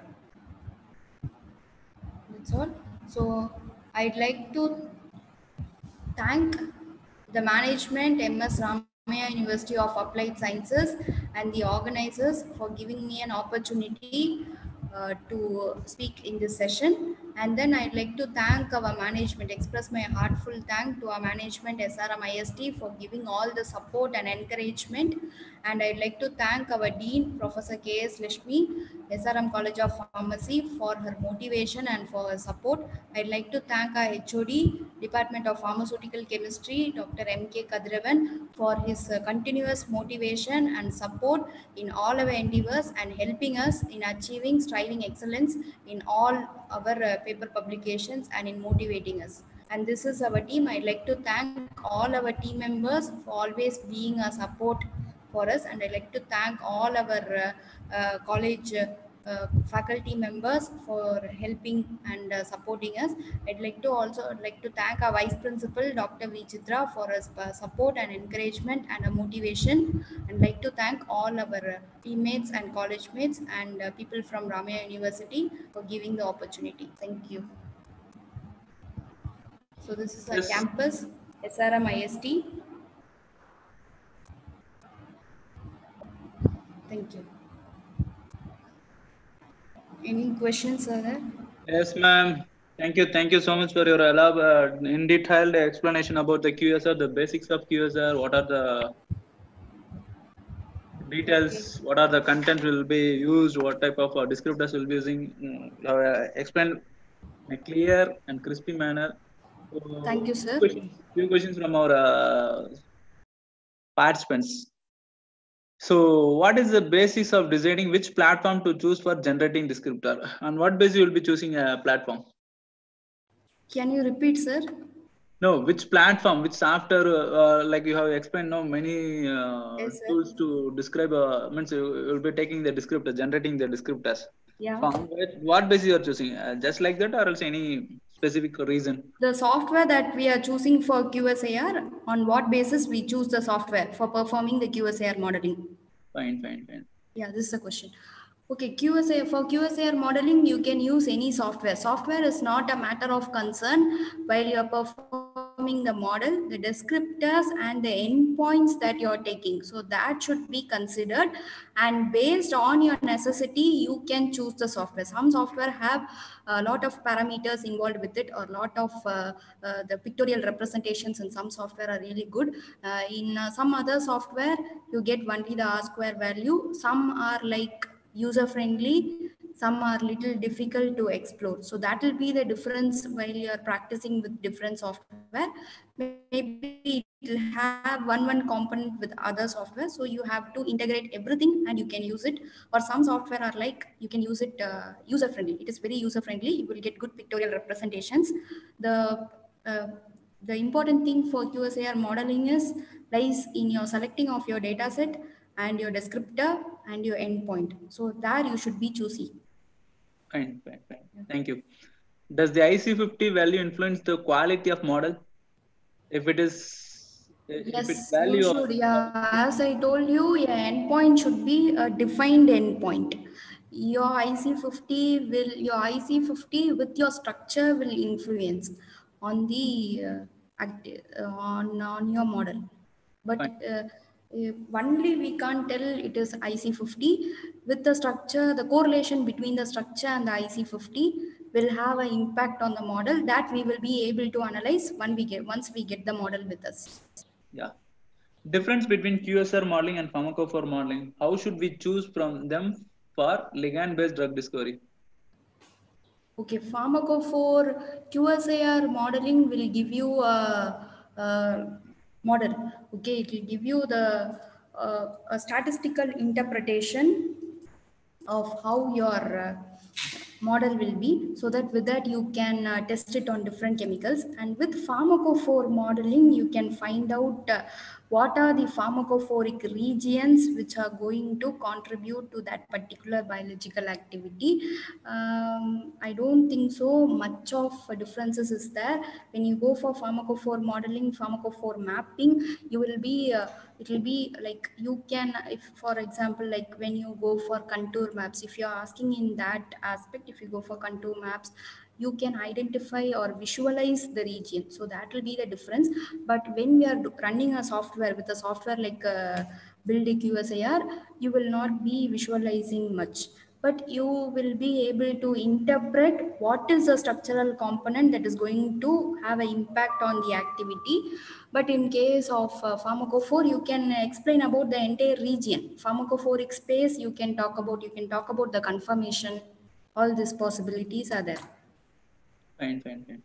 That's all. So I'd like to thank the management, MS Ramaya University of Applied Sciences, and the organizers for giving me an opportunity to speak in this session. And then I'd like to thank our management, express my heartfelt thank to our management, SRM IST, for giving all the support and encouragement. And I'd like to thank our Dean, Professor K.S. Lashmi, SRM College of Pharmacy, for her motivation and for her support. I'd like to thank our HOD, Department of Pharmaceutical Chemistry, Dr. M.K. Kadiravan, for his continuous motivation and support in all our endeavors and helping us in achieving striving excellence in all our paper publications and in motivating us. And this is our team. I'd like to thank all our team members for always being a support for us, and I'd like to thank all our college faculty members for helping and supporting us. I'd like to thank our vice principal, Dr. V. Chitra, for his support and encouragement and motivation. And like to thank all our teammates and college mates and people from Ramaya University for giving the opportunity. Thank you. So this is our Yes. campus, SRM IST. Thank you. Any questions are there? Yes, ma'am. Thank you. Thank you so much for your in detailed explanation about the QSR, the basics of QSR, what are the Okay. details, what are the content will be used, what type of descriptors will be using. Explain in a clear and crispy manner. Thank So, you, sir. few questions from our participants. So, what is the basis of deciding which platform to choose for generating descriptor? On what basis you will be choosing a platform? Can you repeat, sir? No, which platform, which software, like you have explained now many Yes, sir. tools to describe, means you will be taking the descriptor, generating the descriptors. Yeah. So on what basis you are choosing? Just like that, or else any specific reason? The software that we are choosing for QSAR, on what basis we choose the software for performing the QSAR modeling? Fine, fine, fine. Yeah, this is the question. Okay, for QSAR modeling, you can use any software. Software is not a matter of concern while you're performing the model, the descriptors and the endpoints that you're taking. So that should be considered, and based on your necessity, you can choose the software. Some software have a lot of parameters involved with it, or a lot of the pictorial representations in some software are really good. In some other software, you get only the R square value. Some are like user friendly, some are little difficult to explore. So that will be the difference while you are practicing with different software. Maybe it will have one component with other software, so you have to integrate everything and you can use it. Or some software are like you can use it user friendly. It is very user friendly. You will get good pictorial representations. The important thing for QSAR modeling is lies in your selecting of your data set and your descriptor and your endpoint. So there you should be choosy. Fine. Thank you. Does the IC50 value influence the quality of model? If it is, if its Yes, you value of should. Yeah, as I told you, your endpoint should be a defined endpoint. Your IC50 will, your IC50 with your structure will influence on the on your model. But fine, only we can't tell it is IC50 with the structure. The correlation between the structure and the IC50 will have an impact on the model that we will be able to analyze once we get the model with us. yeah. Difference between QSR modeling and pharmacophore modeling. How should we choose from them for ligand-based drug discovery? Okay, pharmacophore QSAR modeling will give you a model. Okay, it will give you a statistical interpretation of how your model will be, so that with that you can test it on different chemicals. And with pharmacophore modeling you can find out what are the pharmacophoric regions which are going to contribute to that particular biological activity. I don't think so much of differences is there. When you go for pharmacophore modeling, pharmacophore mapping, you will be it will be like you can, if for example, like when you go for contour maps, if you're asking in that aspect, if you go for contour maps, you can identify or visualize the region, so that will be the difference. But when we are running a software with a software like build a QSAR, you will not be visualizing much, but you will be able to interpret what is the structural component that is going to have an impact on the activity. But in case of pharmacophore, you can explain about the entire region. Pharmacophoric space, you can talk about the conformation. All these possibilities are there. Fine.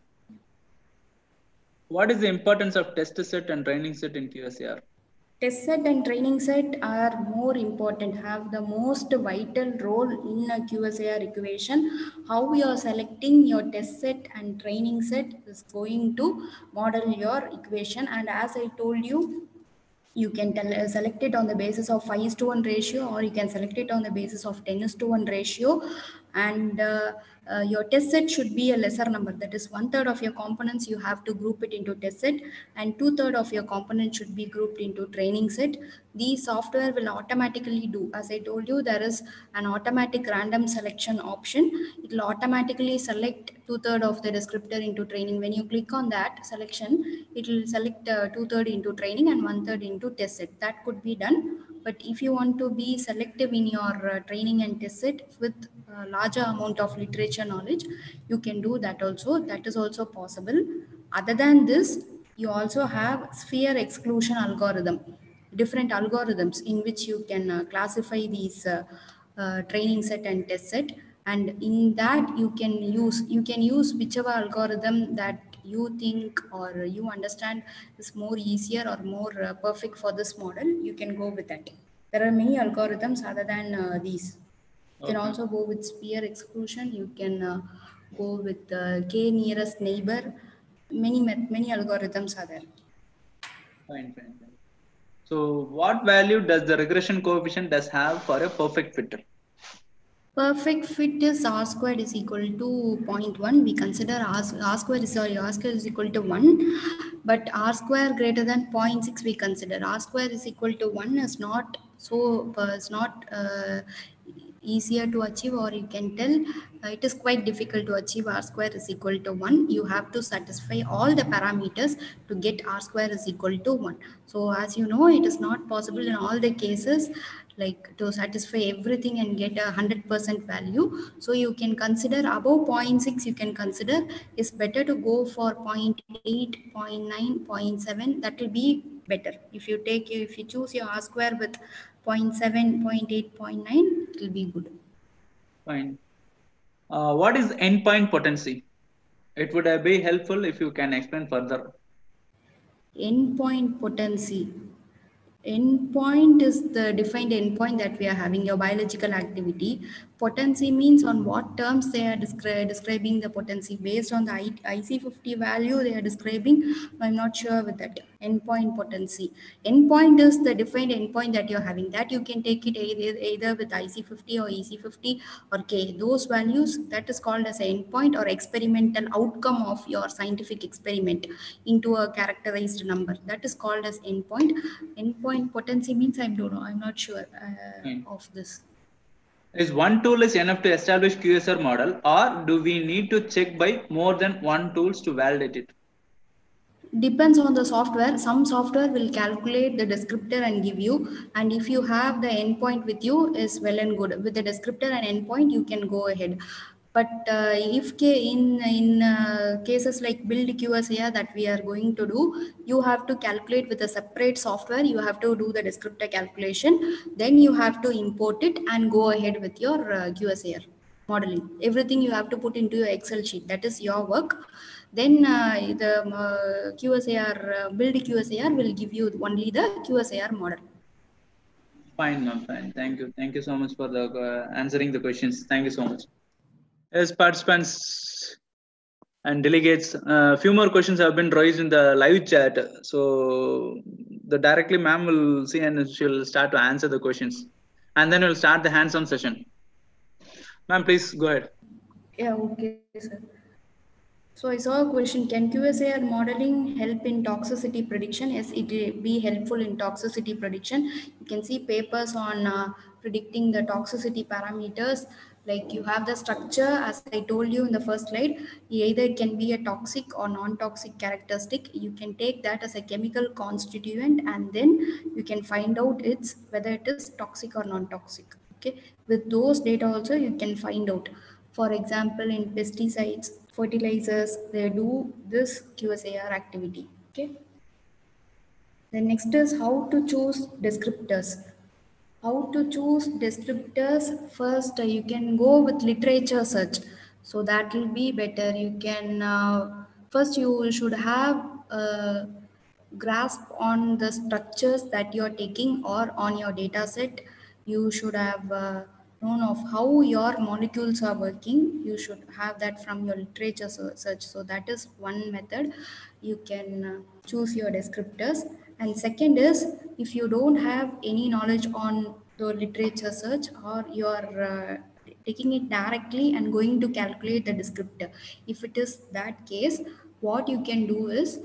What is the importance of test set and training set in QSAR? Test set and training set are more important, have the most vital role in a QSAR equation. How you are selecting your test set and training set is going to model your equation. And as I told you, you can select it on the basis of 5:1 ratio, or you can select it on the basis of 10:1 ratio. And your test set should be a lesser number, that is 1/3 of your components you have to group it into test set, and 2/3 of your components should be grouped into training set. The software will automatically do, as I told you, there is an automatic random selection option. It will automatically select 2/3 of the descriptor into training. When you click on that selection, it will select 2/3 into training and 1/3 into test set. That could be done. But if you want to be selective in your training and test set with a larger amount of literature knowledge, you can do that also. That is also possible. Other than this, you also have sphere exclusion algorithm, different algorithms in which you can classify these training set and test set. And in that you can use whichever algorithm that you think or you understand is more easier or more perfect for this model. You can go with that. There are many algorithms other than these. You can Okay. also go with sphere exclusion. You can go with k nearest neighbor. Many algorithms are there. Fine. So, what value does the regression coefficient does have for a perfect fit? Perfect fit is r squared is equal to 0.1. We consider r square is equal to 1, but r square greater than 0.6 we consider. R square is equal to 1 is not so it's not easier to achieve, or you can tell it is quite difficult to achieve r square is equal to 1. You have to satisfy all the parameters to get r square is equal to 1. So as you know, it is not possible in all the cases like to satisfy everything and get a 100% value. So you can consider above 0.6, you can consider is better to go for 0.8, 0.9, 0.7. That will be better. If you choose your r square with 0.7, 0.8, 0.9, it will be good. Fine. What is endpoint potency? It would be helpful if you can explain further. Endpoint potency. Endpoint is the defined endpoint that we are having, your biological activity. Potency means on what terms they are describing the potency. Based on the IC50 value they are describing, I'm not sure with that. endpoint potency. Endpoint is the defined endpoint that you're having. That you can take it either with IC50 or EC50 or K. Those values, that is called as an endpoint or experimental outcome of your scientific experiment into a characterized number. That is called as endpoint. Endpoint potency means I don't know. I'm not sure of this. Is one tool is enough to establish QSR model, or do we need to check by more than one tools to validate it? Depends on the software. Some software will calculate the descriptor and give you, and if you have the endpoint with you is well and good. With the descriptor and endpoint you can go ahead. But in cases like build QSAR that we are going to do, you have to calculate with a separate software. You have to do the descriptor calculation, then you have to import it and go ahead with your QSAR modeling. Everything you have to put into your Excel sheet. That is your work. Then the QSAR build QSAR will give you only the QSAR model. Fine, ma'am. Fine. Thank you. Thank you so much for the answering the questions. Thank you so much. As participants and delegates, a few more questions have been raised in the live chat. So the directly ma'am will see and she'll start to answer the questions, and then we'll start the hands-on session. Ma'am, please go ahead. Yeah, okay, sir. So I saw a question, can QSAR modeling help in toxicity prediction? Yes, it will be helpful in toxicity prediction. You can see papers on predicting the toxicity parameters. Like you have the structure, as I told you in the first slide, either it can be a toxic or non-toxic characteristic. You can take that as a chemical constituent and then you can find out it's whether it is toxic or non-toxic. Okay, with those data also you can find out. For example, in pesticides, fertilizers, they do this QSAR activity. Okay. The next is how to choose descriptors. How to choose descriptors? First, you can go with literature search. So that will be better. You can first you should have a grasp on the structures that you are taking or on your data set. You should have known of how your molecules are working. You should have that from your literature search. So that is one method. You can choose your descriptors. And second is, if you don't have any knowledge on the literature search, or you are taking it directly and going to calculate the descriptor, if it is that case, what you can do is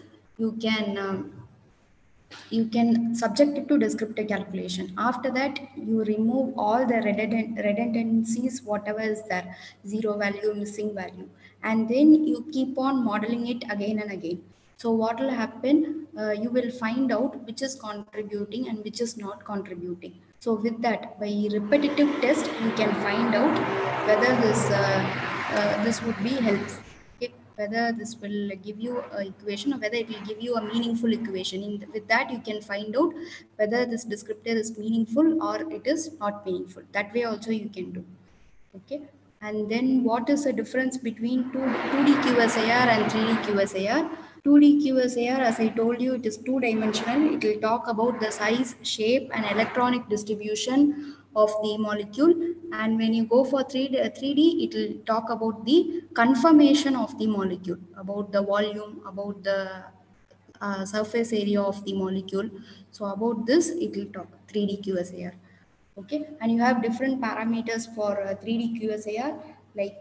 you can subject it to descriptor calculation. After that, you remove all the redundancies, whatever is there, zero value, missing value, and then you keep on modeling it again and again. So what will happen? You will find out which is contributing and which is not contributing. So with that, by repetitive test, you can find out whether this would be helpful. Okay, whether this will give you a equation or whether it will give you a meaningful equation. With that, you can find out whether this descriptor is meaningful or it is not meaningful. That way also you can do. Okay, and then what is the difference between 2D QSAR and 3D QSAR? 2D QSAR, as I told you, it is two-dimensional. It will talk about the size, shape, and electronic distribution of the molecule. And when you go for 3D, it will talk about the conformation of the molecule, about the volume, about the surface area of the molecule. So about this, it will talk 3D QSAR. Okay, and you have different parameters for 3D QSAR like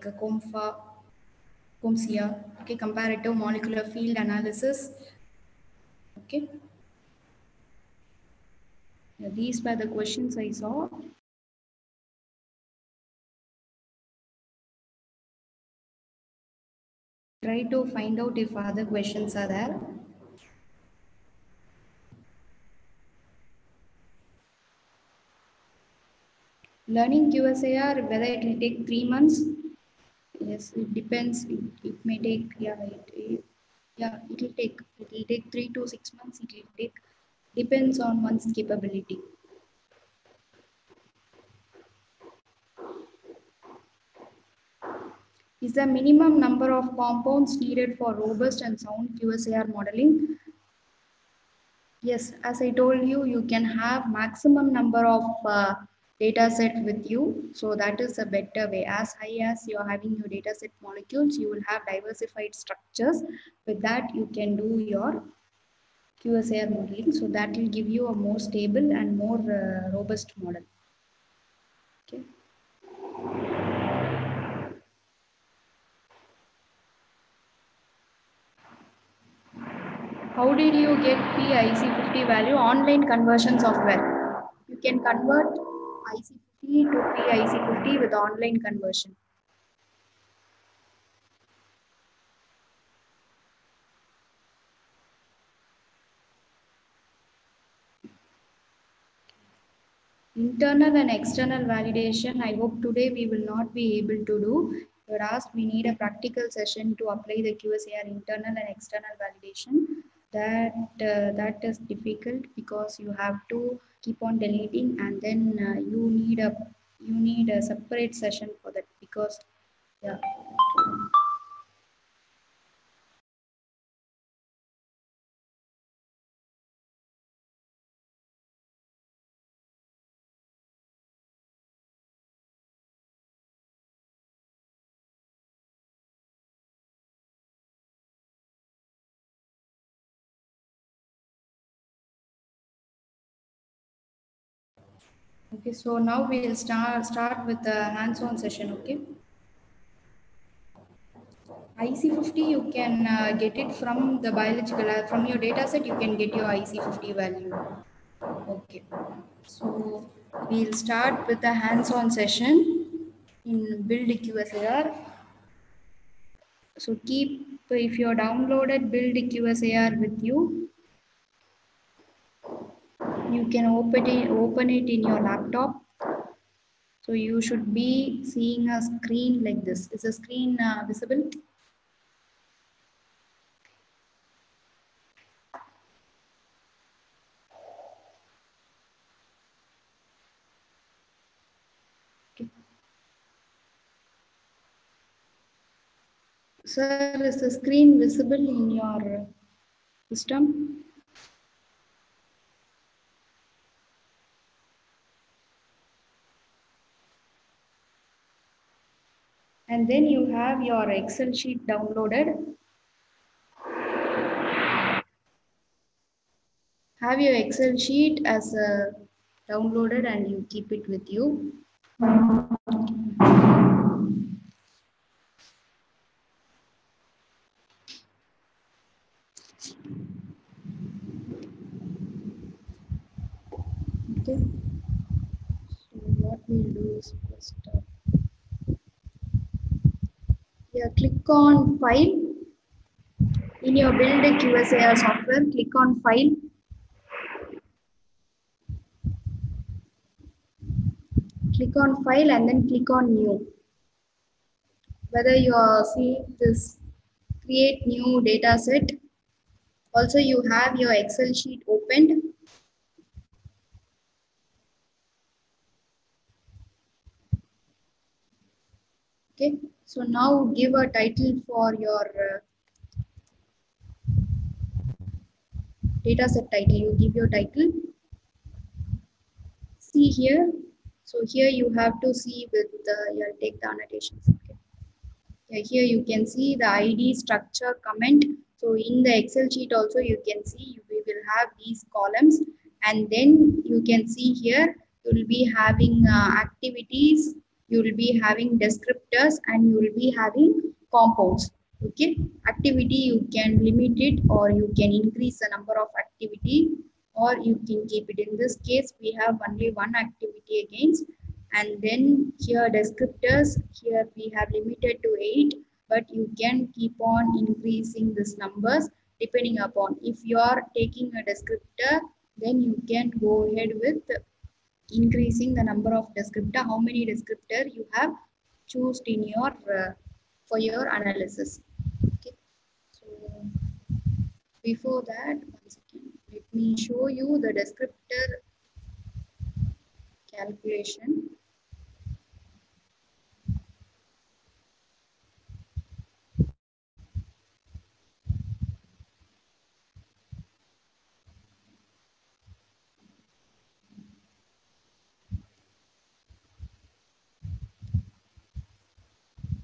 COMSIA, okay, comparative molecular field analysis. Okay, yeah, these were the questions I saw. Try to find out if other questions are there. Learning QSAR, whether it will take 3 months. Yes, it depends. It may take, yeah, it will take 3 to 6 months. It will take, depends on one's capability. Is the minimum number of compounds needed for robust and sound QSAR modeling? Yes, as I told you, you can have maximum number of data set with you. So that is a better way. As high as you are having your data set molecules, you will have diversified structures. With that, you can do your QSAR modeling. So that will give you a more stable and more robust model. Okay. How did you get PIC50 value? Online conversion software. You can convert IC50 to PIC50 with online conversion. Internal and external validation, I hope today we will not be able to do. You're asked, we need a practical session to apply the QSAR internal and external validation. That is difficult because you have to keep on deleting, and then you need a separate session for that because yeah. Okay, so now we'll start with the hands-on session. Okay. IC50 you can get it from the biological from your data set. You can get your IC50 value. Okay, so we'll start with the hands-on session in build QSAR. So keep, if you're downloaded build QSAR with you, you can open it in your laptop. So you should be seeing a screen like this. Is the screen visible? Okay. Sir, is the screen visible in your system? And then you have your Excel sheet downloaded. Have your Excel sheet as downloaded and you keep it with you. Okay. So what we'll do is first, click on File. In your Build a QSAR software, click on File. Click on File and then click on New. Whether you are seeing this Create New Data Set. Also, you have your Excel sheet opened. Okay, so now give a title for your data set title. You give your title. See here. So here you have to see with your take the annotations. Okay. Yeah, here you can see the ID structure comment. So in the Excel sheet also you can see we will have these columns, and then you can see here you will be having activities, you will be having descriptors, and you will be having compounds. Okay, activity you can limit it or you can increase the number of activity or you can keep it. In this case we have only one activity against, and then here descriptors, here we have limited to 8, but you can keep on increasing these numbers depending upon. If you are taking a descriptor, then you can go ahead with increasing the number of descriptor, how many descriptor you have choose in your for your analysis. Okay, so before that, one second, let me show you the descriptor calculation.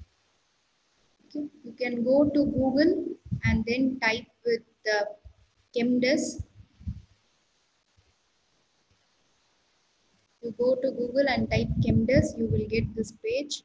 Okay, you can go to Google and then type with ChemDes. You go to Google and type ChemDes, you will get this page.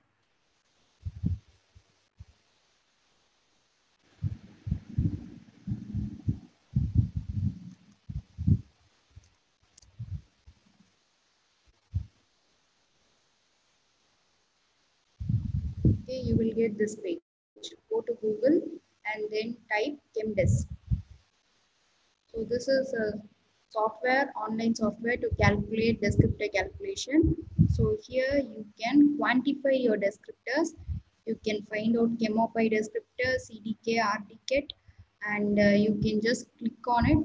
Okay, you will get this page. Go to Google and then type ChemDes. So this is a software, online software to calculate descriptor calculation. So here you can quantify your descriptors. You can find out ChemOpy descriptor, CDK, RDKit, and you can just click on it.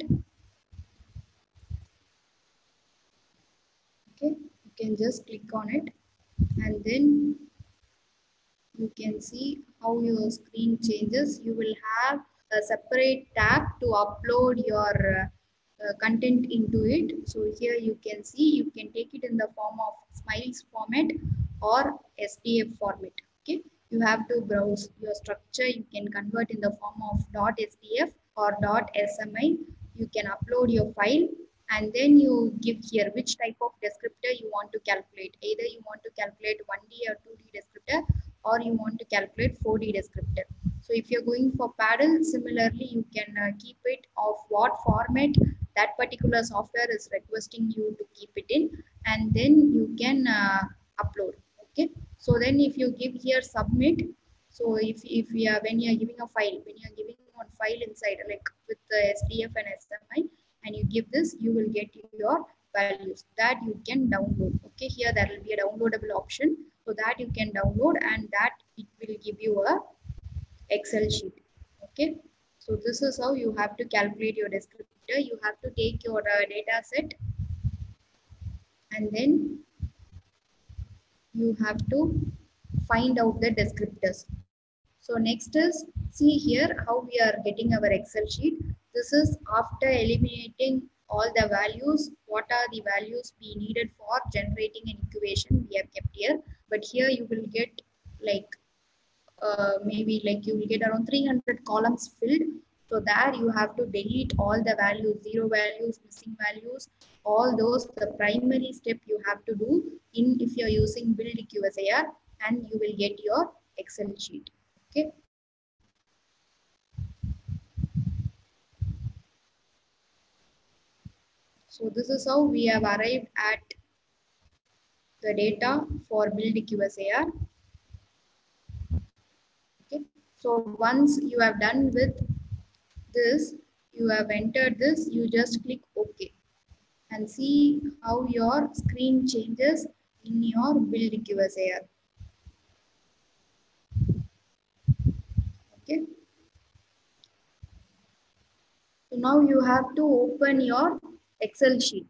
Okay, you can just click on it, and then you can see how your screen changes. You will have a separate tab to upload your content into it. So here you can see, you can take it in the form of smiles format or SDF format. Okay, you have to browse your structure. You can convert in the form of .sdf or .smi. You can upload your file, and then you give here which type of descriptor you want to calculate. Either you want to calculate 1D or 2D descriptor, or you want to calculate 4D descriptor. So if you're going for paddle, similarly you can keep it of what format that particular software is requesting you to keep it in, and then you can upload. Okay, so then if you give here submit, so if you are, when you are giving a file, when you are giving one file inside like with the SDF and SMI, and you give this, you will get your values that you can download. Okay, here there will be a downloadable option, so that you can download, and that it will give you a Excel sheet. Okay, so this is how you have to calculate your descriptor. You have to take your data set, and then you have to find out the descriptors. So next is, see here how we are getting our Excel sheet. This is after eliminating all the values. What are the values we needed for generating an equation we have kept here. But here you will get like maybe like you will get around 300 columns filled. So there you have to delete all the values, zero values, missing values, all those. The primary step you have to do in if you're using build QSAR, and you will get your Excel sheet. Okay. So this is how we have arrived at the data for build QSAR. Okay. So once you have done with this, you have entered this, you just click OK and see how your screen changes in your build QSAR. Okay. So now you have to open your Excel sheet.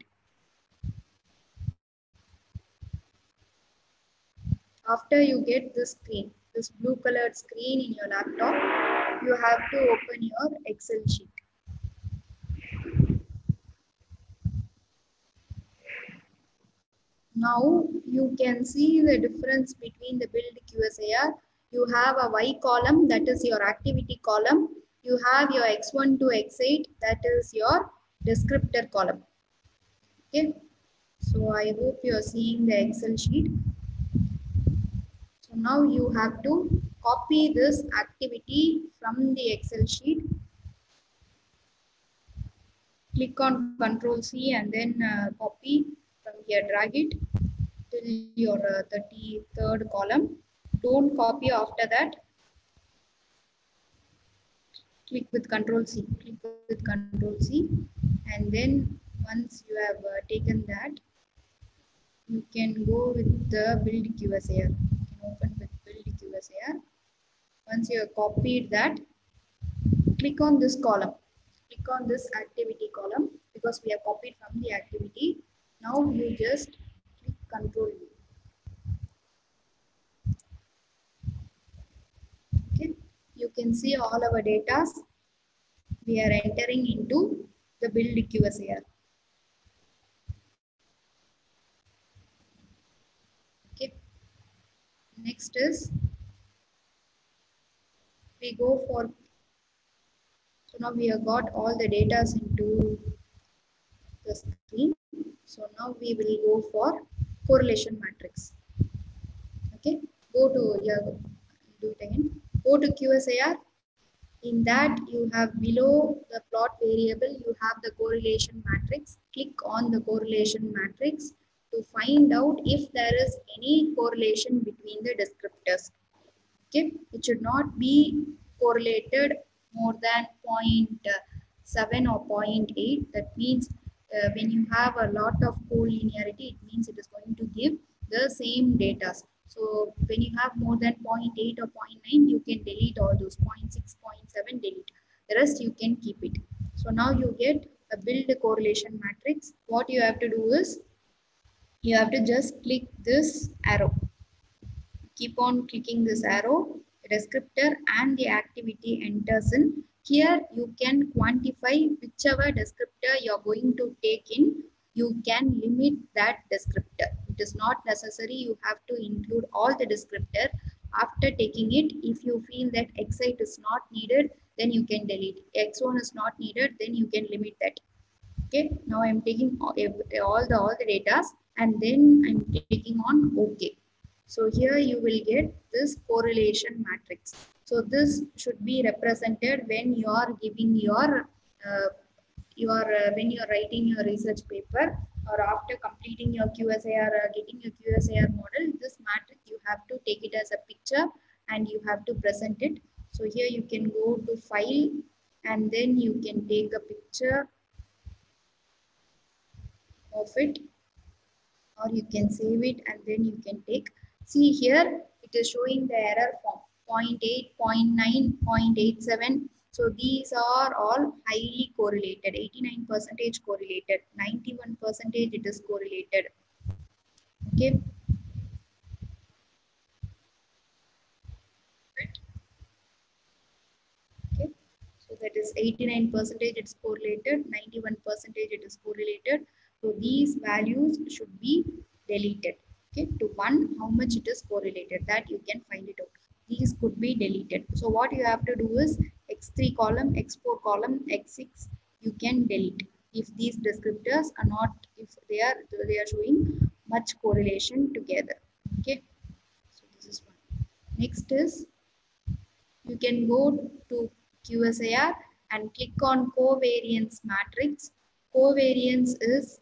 After you get this screen, this blue colored screen in your laptop, you have to open your Excel sheet. Now you can see the difference between the build QSAR. You have a Y column, that is your activity column. You have your X1 to X8, that is your descriptor column. Okay, so I hope you are seeing the Excel sheet. So now you have to copy this activity from the Excel sheet. Click on Control C and then copy from here, drag it till your 33rd column. Don't copy after that. Click with Control C. Click with Control C, and then once you have taken that, you can go with the build QSAR. You can open with build QSAR. Once you have copied that, click on this column. Click on this activity column because we have copied from the activity. Now you just click Control V. Okay, you can see all our data we are entering into the build QSAR. Okay, next is we go for So now we have got all the data into the screen. So now we will go for correlation matrix. Okay, go to, yeah, do it again. Go to QSAR. In that you have below the plot variable, you have the correlation matrix. Click on the correlation matrix to find out if there is any correlation between the descriptors. Okay, it should not be correlated more than 0.7 or 0.8. That means when you have a lot of collinearity, it means it is going to give the same data. So when you have more than 0.8 or 0.9, you can delete all those. 0.6, 0.7, delete. The rest you can keep it. So now you get a build correlation matrix. What you have to do is you have to just click this arrow. Keep on clicking this arrow, the descriptor and the activity enters in. Here you can quantify whichever descriptor you're going to take in. You can limit that descriptor. It is not necessary you have to include all the descriptor. After taking it, if you feel that X8 is not needed, then you can delete. X1 is not needed, then you can limit that. Okay, now I'm taking all the data and then I'm taking on OK. So here you will get this correlation matrix. So this should be represented when you are giving when you are writing your research paper or after completing your QSAR, getting your QSAR model. This matrix you have to take it as a picture and you have to present it. So here you can go to file and then you can take a picture of it, or you can save it and then you can take. See here it is showing the error form 0.8, 0.9, 0.87. So these are all highly correlated. 89% correlated, 91% it is correlated. Okay, okay, so that is 89% it's correlated, 91% it is correlated. So these values should be deleted. Okay, to 1 how much it is correlated, that you can find it out. These could be deleted. So what you have to do is x3 column, x4 column, x6 you can delete if these descriptors are not, if they are showing much correlation together. Okay, so this is one. Next is you can go to QSAR and click on covariance matrix. Covariance is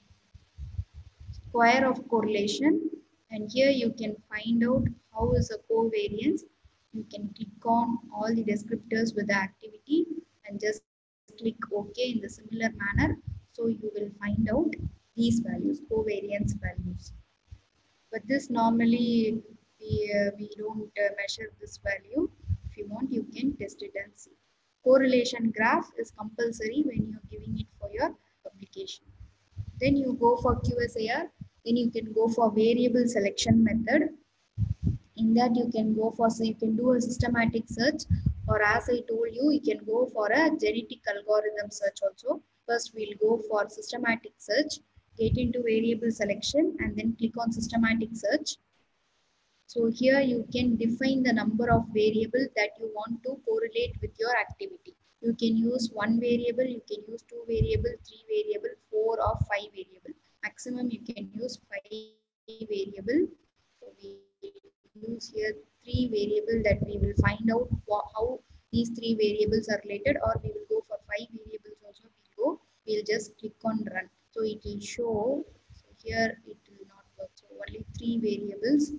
square of correlation, and here you can find out how is a covariance. You can click on all the descriptors with the activity and just click OK in the similar manner. So you will find out these values, covariance values. But this normally we don't measure this value. If you want, you can test it and see. Correlation graph is compulsory when you're giving it for your publication. Then you go for QSAR, then you can go for variable selection method. In that you can go for, so you can do a systematic search, or as I told you, you can go for a genetic algorithm search also. First we'll go for systematic search, get into variable selection and then click on systematic search. So here you can define the number of variables that you want to correlate with your activity. You can use one variable, you can use two variable, three variable, four or five variable. Maximum you can use five variable. So we use here three variable that we will find out how these three variables are related, or we will go for five variables also. We'll just click on run. So it will show. So here it will not work. So only three variables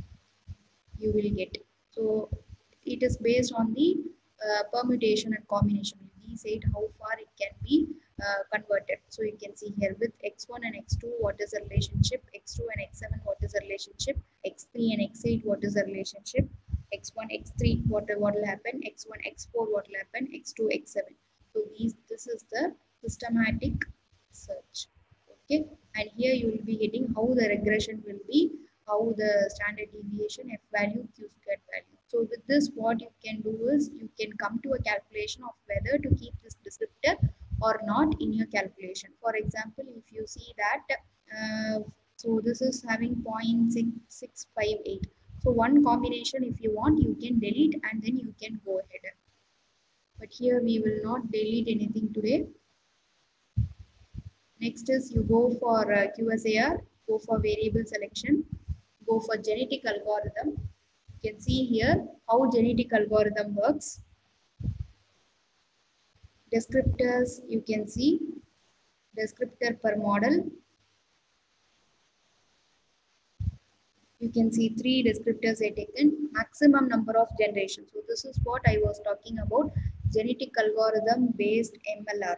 you will get. So it is based on the permutation and combination. We said how far it can be converted. So you can see here with x1 and x2 what is the relationship, x2 and x7 what is the relationship, x3 and x8 what is the relationship, x1 x3 what will happen, x1 x4 what will happen, x2 x7. So this is the systematic search. Okay, and here you will be getting how the regression will be, how the standard deviation, f value, q squared value. So with this, what you can do is you can come to a calculation of whether to keep this descriptor or not in your calculation. For example, if you see that, so this is having 0.6658. So one combination, if you want, you can delete and then you can go ahead. but here we will not delete anything today. Next is you go for QSAR, go for variable selection, go for genetic algorithm. You can see here how genetic algorithm works. Descriptors, you can see descriptor per model. You can see 3 descriptors are taken, maximum number of generations. So this is what I was talking about, genetic algorithm based MLR.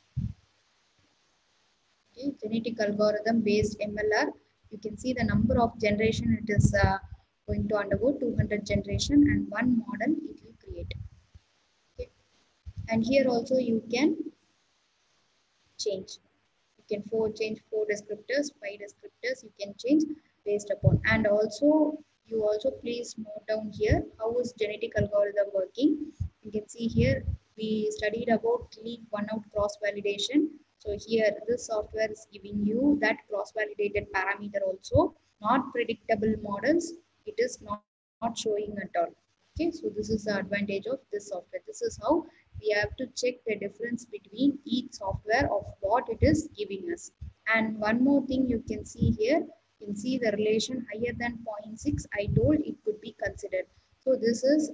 Okay, genetic algorithm based MLR. You can see the number of generation it is going to undergo 200 generation and one model it will create. Okay. And here also you can change. You can change 4 descriptors, 5 descriptors you can change based upon. And also you also please note down here how is genetic algorithm working. You can see here we studied about leave one out cross validation. So here this software is giving you that cross validated parameter also. Not predictable models, it is not showing at all. Okay, so this is the advantage of this software. This is how we have to check the difference between each software of what it is giving us. And one more thing you can see here, you can see the relation higher than 0.6. I told it could be considered. So this is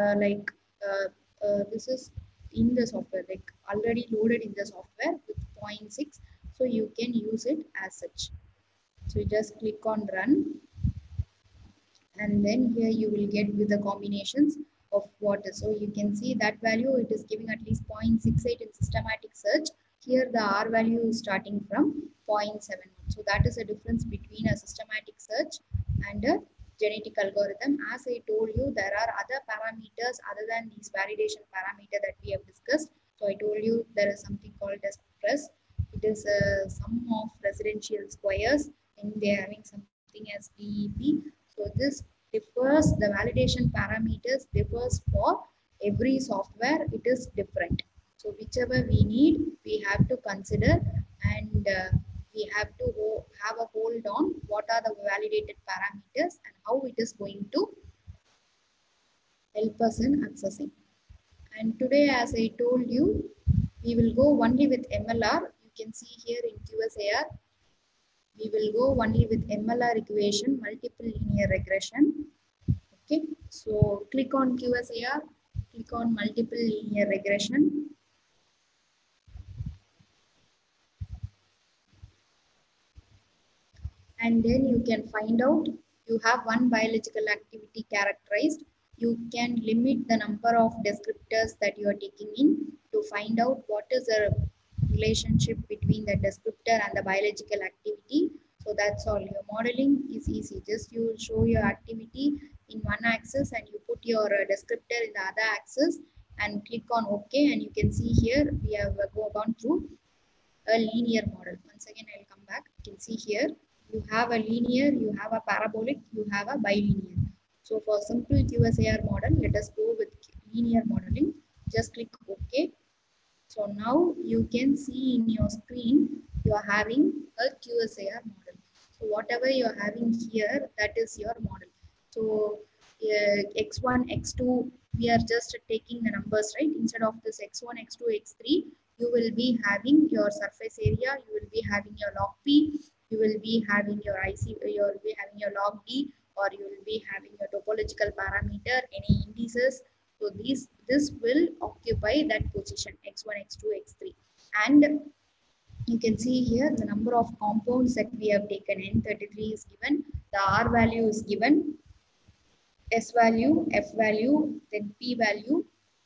this is in the software, like already loaded in the software with 0.6. So you can use it as such. So you just click on run, and then here you will get with the combinations of what is. So you can see that value it is giving at least 0.68 in systematic search. Here the R value is starting from 0.71. So that is the difference between a systematic search and a genetic algorithm. As I told you, there are other parameters other than these validation parameter that we have discussed. So I told you there is something called as stress. It is a sum of residential squares and they are having something as BEP. So this differs, the validation parameters differs for every software, it is different. So whichever we need, we have to consider, and we have to have a hold on what are the validated parameters and how it is going to help us in accessing. And today, as I told you, we will go only with MLR. You can see here in QSAR, we will go only with MLR equation, multiple linear regression. Okay, so click on QSAR, click on multiple linear regression. And then you can find out you have one biological activity characterized. You can limit the number of descriptors that you are taking in to find out what is the relationship between the descriptor and the biological activity. So that's all. Your modeling is easy. Just you will show your activity in one axis and you put your descriptor in the other axis and click on OK. And you can see here we have gone through a linear model. Once again, I will come back. You can see here you have a linear, you have a parabolic, you have a bilinear. So for simple QSAR model, let us go with linear modeling. Just click OK. So now you can see in your screen, you are having a QSAR model. So whatever you are having here, that is your model. So x1, x2, we are just taking the numbers, right? Instead of this x1, x2, x3, you will be having your surface area, you will be having your log P, you will be having your IC, you will be having your log D, or you will be having your topological parameter, any indices. So this will occupy that position x1, x2, x3. And you can see here the number of compounds that we have taken. N33 is given, the R value is given, S value, F value, then P value,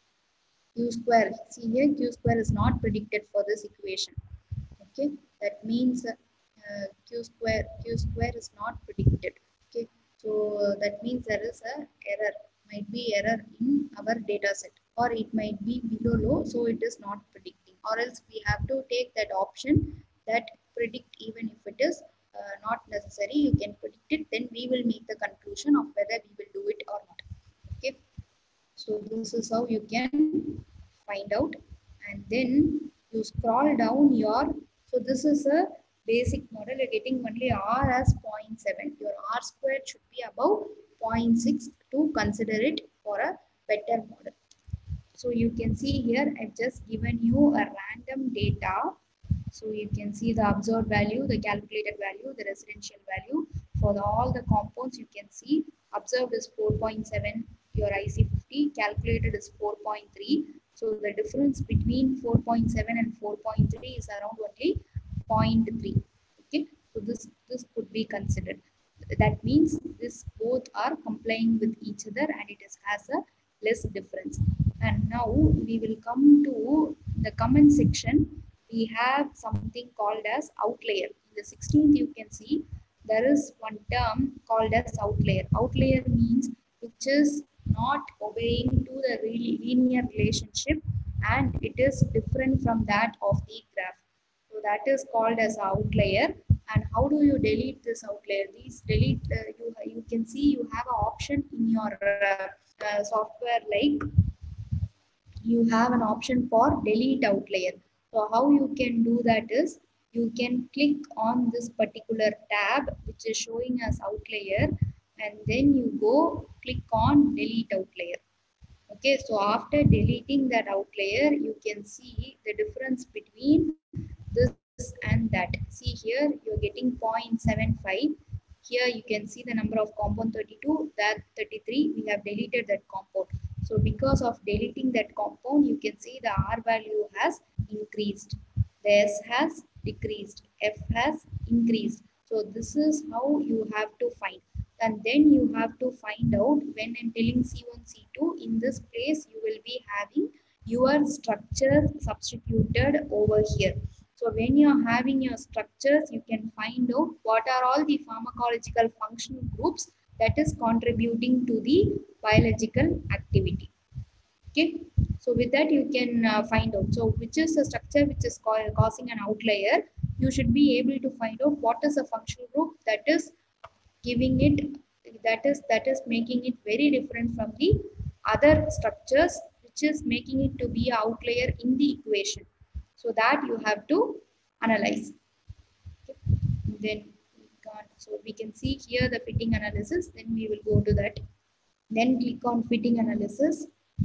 Q square. See here Q square is not predicted for this equation. Okay, that means Q square is not predicted. Okay, so that means there is a error, might be error in our data set, or it might be below low, so it is not predicting, or else we have to take that option that predict even if it is not necessary, you can predict it, then we will make the conclusion of whether we will do it or not. Okay, so this is how you can find out. And then you scroll down your, so this is a basic model, you're getting only R as 0.7. Your R squared should be above 0.6 to consider it for a better model. So you can see here, I've just given you a random data. So you can see the observed value, the calculated value, the residential value. For all the compounds, you can see observed is 4.7, your IC50, calculated is 4.3. So the difference between 4.7 and 4.3 is around only 0.3. Okay, so this could be considered. That means this both are complying with each other and it has a less difference. And now we will come to the comment section. We have something called as outlier. In the 16th, you can see there is one term called as outlier. Outlier means which is not obeying to the linear relationship and it is different from that of the graph. So that is called as outlier. And how do you delete this outlier? These delete, you can see you have an option in your software, like you have an option for delete outlier. So how you can do that is you can click on this particular tab which is showing as outlier and then you go click on delete outlier. Okay, so after deleting that outlier, you can see the difference between this and that. See here, you're getting 0.75. Here you can see the number of compound 32, that 33, we have deleted that compound. So because of deleting that compound, you can see the R value has increased, the S has decreased, F has increased. So this is how you have to find. And then you have to find out when I'm telling C1, C2, in this place you will be having your structure substituted over here. So when you're having your structures, you can find out what are all the pharmacological functional groups that is contributing to the biological activity. Okay, so with that you can find out. So which is a structure which is causing an outlier, you should be able to find out what is a functional group that is giving it, that is making it very different from the other structures, which is making it to be an outlier in the equation. So that you have to analyze. Okay. Then so we can see here the fitting analysis. Then we will go to that. Then click on fitting analysis.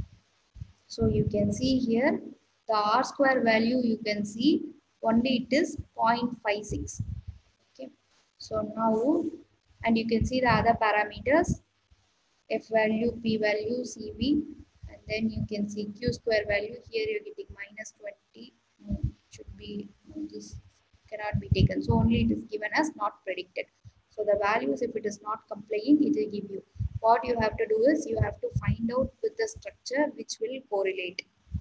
So you can see here the R square value, you can see only it is 0.56. Okay. So now, and you can see the other parameters, F value, P value, CV, and then you can see Q square value. Here you're getting minus 20. No, should be, no, this cannot be taken. So only it is given as not predicted. So the values, if it is not complying, it will give you. What you have to do is you have to find out with the structure which will correlate.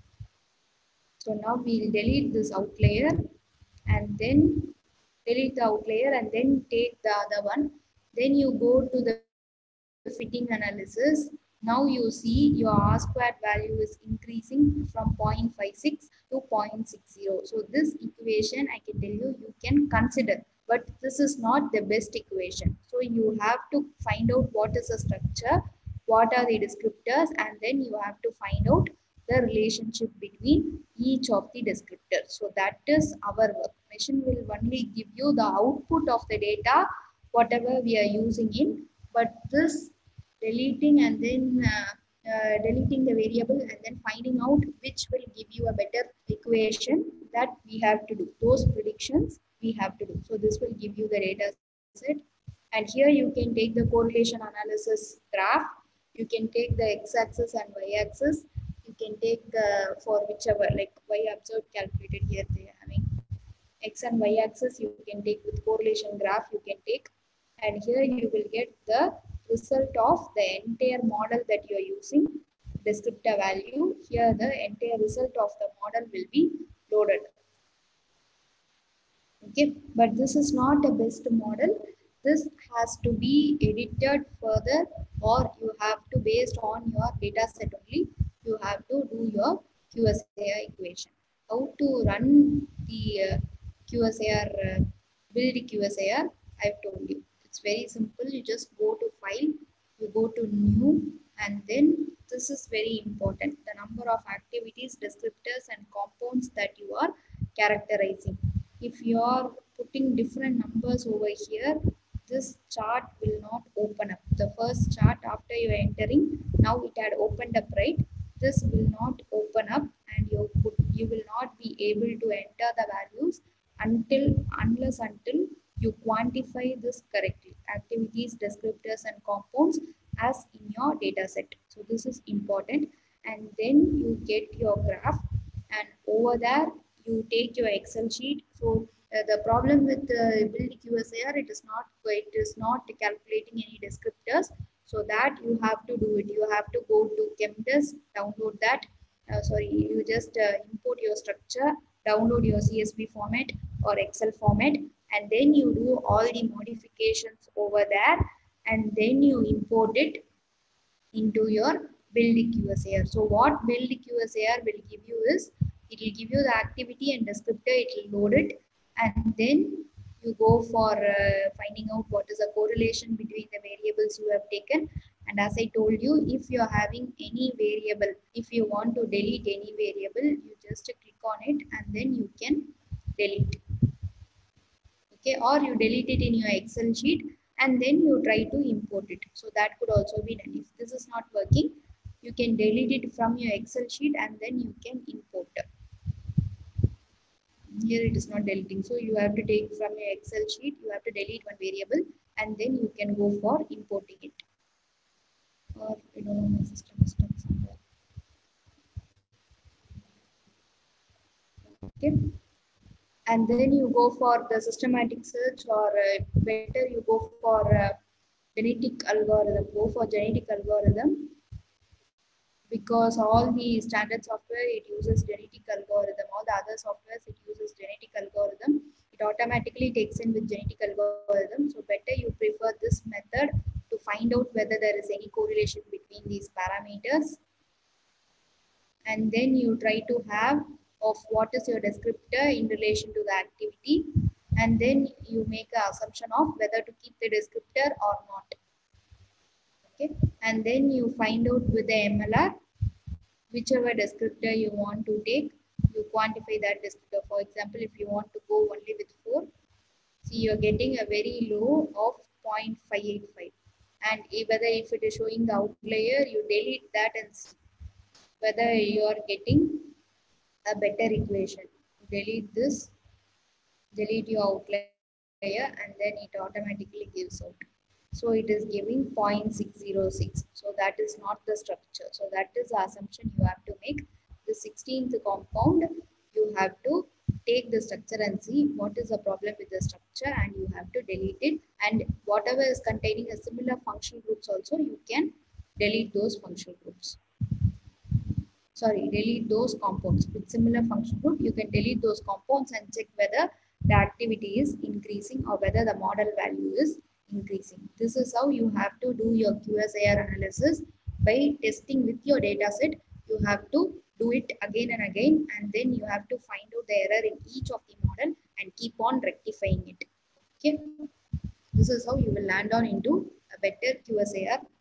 So now we'll delete this outlier and then delete the outlier and then take the other one. Then you go to the fitting analysis. Now you see your R squared value is increasing from 0.56 to 0.60. So this equation, I can tell you, you can consider, but this is not the best equation. So you have to find out what is the structure, what are the descriptors, and then you have to find out the relationship between each of the descriptors. So that is our work. Machine will only give you the output of the data, whatever we are using in, but this deleting and then deleting the variable and then finding out which will give you a better equation, that we have to do. Those predictions we have to do. So this will give you the data set. And here you can take the correlation analysis graph. You can take the x-axis and y-axis. You can take the, for whichever, like y observed calculated here they are having. X and y axis you can take with correlation graph, you can take. And here you will get the result of the entire model that you are using, descriptor value. Here the entire result of the model will be loaded. Okay, but this is not a best model. This has to be edited further, or you have to, based on your data set only, you have to do your QSAR equation. How to run the QSAR, build QSAR, I've told you. It's very simple. You just go to file, you go to new, and then this is very important. The number of activities, descriptors, and compounds that you are characterizing. If you are putting different numbers over here, this chart will not open up. The first chart after you are entering, now it had opened up, right? this will not open up, and you will not be able to enter the values until you quantify this correctly, activities, descriptors and compounds as in your data set. So this is important. And then you get your graph, and over there you take your Excel sheet. So the problem with build QSAR, it is not calculating any descriptors. So that you have to do it. You have to go to ChemDes, download that. You just import your structure, download your CSV format or Excel format, and then you do all the modifications over there, and then you import it into your build QSAR. So what build QSAR will give you is, it will give you the activity and descriptor, it will load it, and then you go for finding out what is the correlation between the variables you have taken. And as I told you, if you are having any variable, if you want to delete any variable, you just click on it and then you can delete. Okay, or you delete it in your Excel sheet and then you try to import it. So that could also be done. If this is not working, you can delete it from your Excel sheet and then you can import it. Here it is not deleting, so you have to take from your Excel sheet, you have to delete one variable and then you can go for importing it. Or I don't know, my system is stuck somewhere. Okay, and then you go for the systematic search, or better you go for genetic algorithm. Go for genetic algorithm, because all the standard software, it uses genetic algorithm. All the other softwares, it uses genetic algorithm. It automatically takes in with genetic algorithm. So better you prefer this method to find out whether there is any correlation between these parameters. And then you try to have of what is your descriptor in relation to the activity, and then you make an assumption of whether to keep the descriptor or not. Okay, and then you find out with the MLR whichever descriptor you want to take, you quantify that descriptor. For example, if you want to go only with 4, see you're getting a very low of 0.585, and whether if it is showing the outlier, you delete that and see whether you are getting a better equation. Delete this, delete your outlier, and then it automatically gives out. So it is giving 0.606. So that is not the structure. So that is the assumption you have to make. The 16th compound, you have to take the structure and see what is the problem with the structure, and you have to delete it. And whatever is containing a similar functional groups also, you can delete those functional groups. Sorry, delete those compounds with similar function group. You can delete those compounds and check whether the activity is increasing or whether the model value is increasing. This is how you have to do your QSAR analysis by testing with your data set. You have to do it again and again, and then you have to find out the error in each of the model and keep on rectifying it. Okay, this is how you will land on into a better QSAR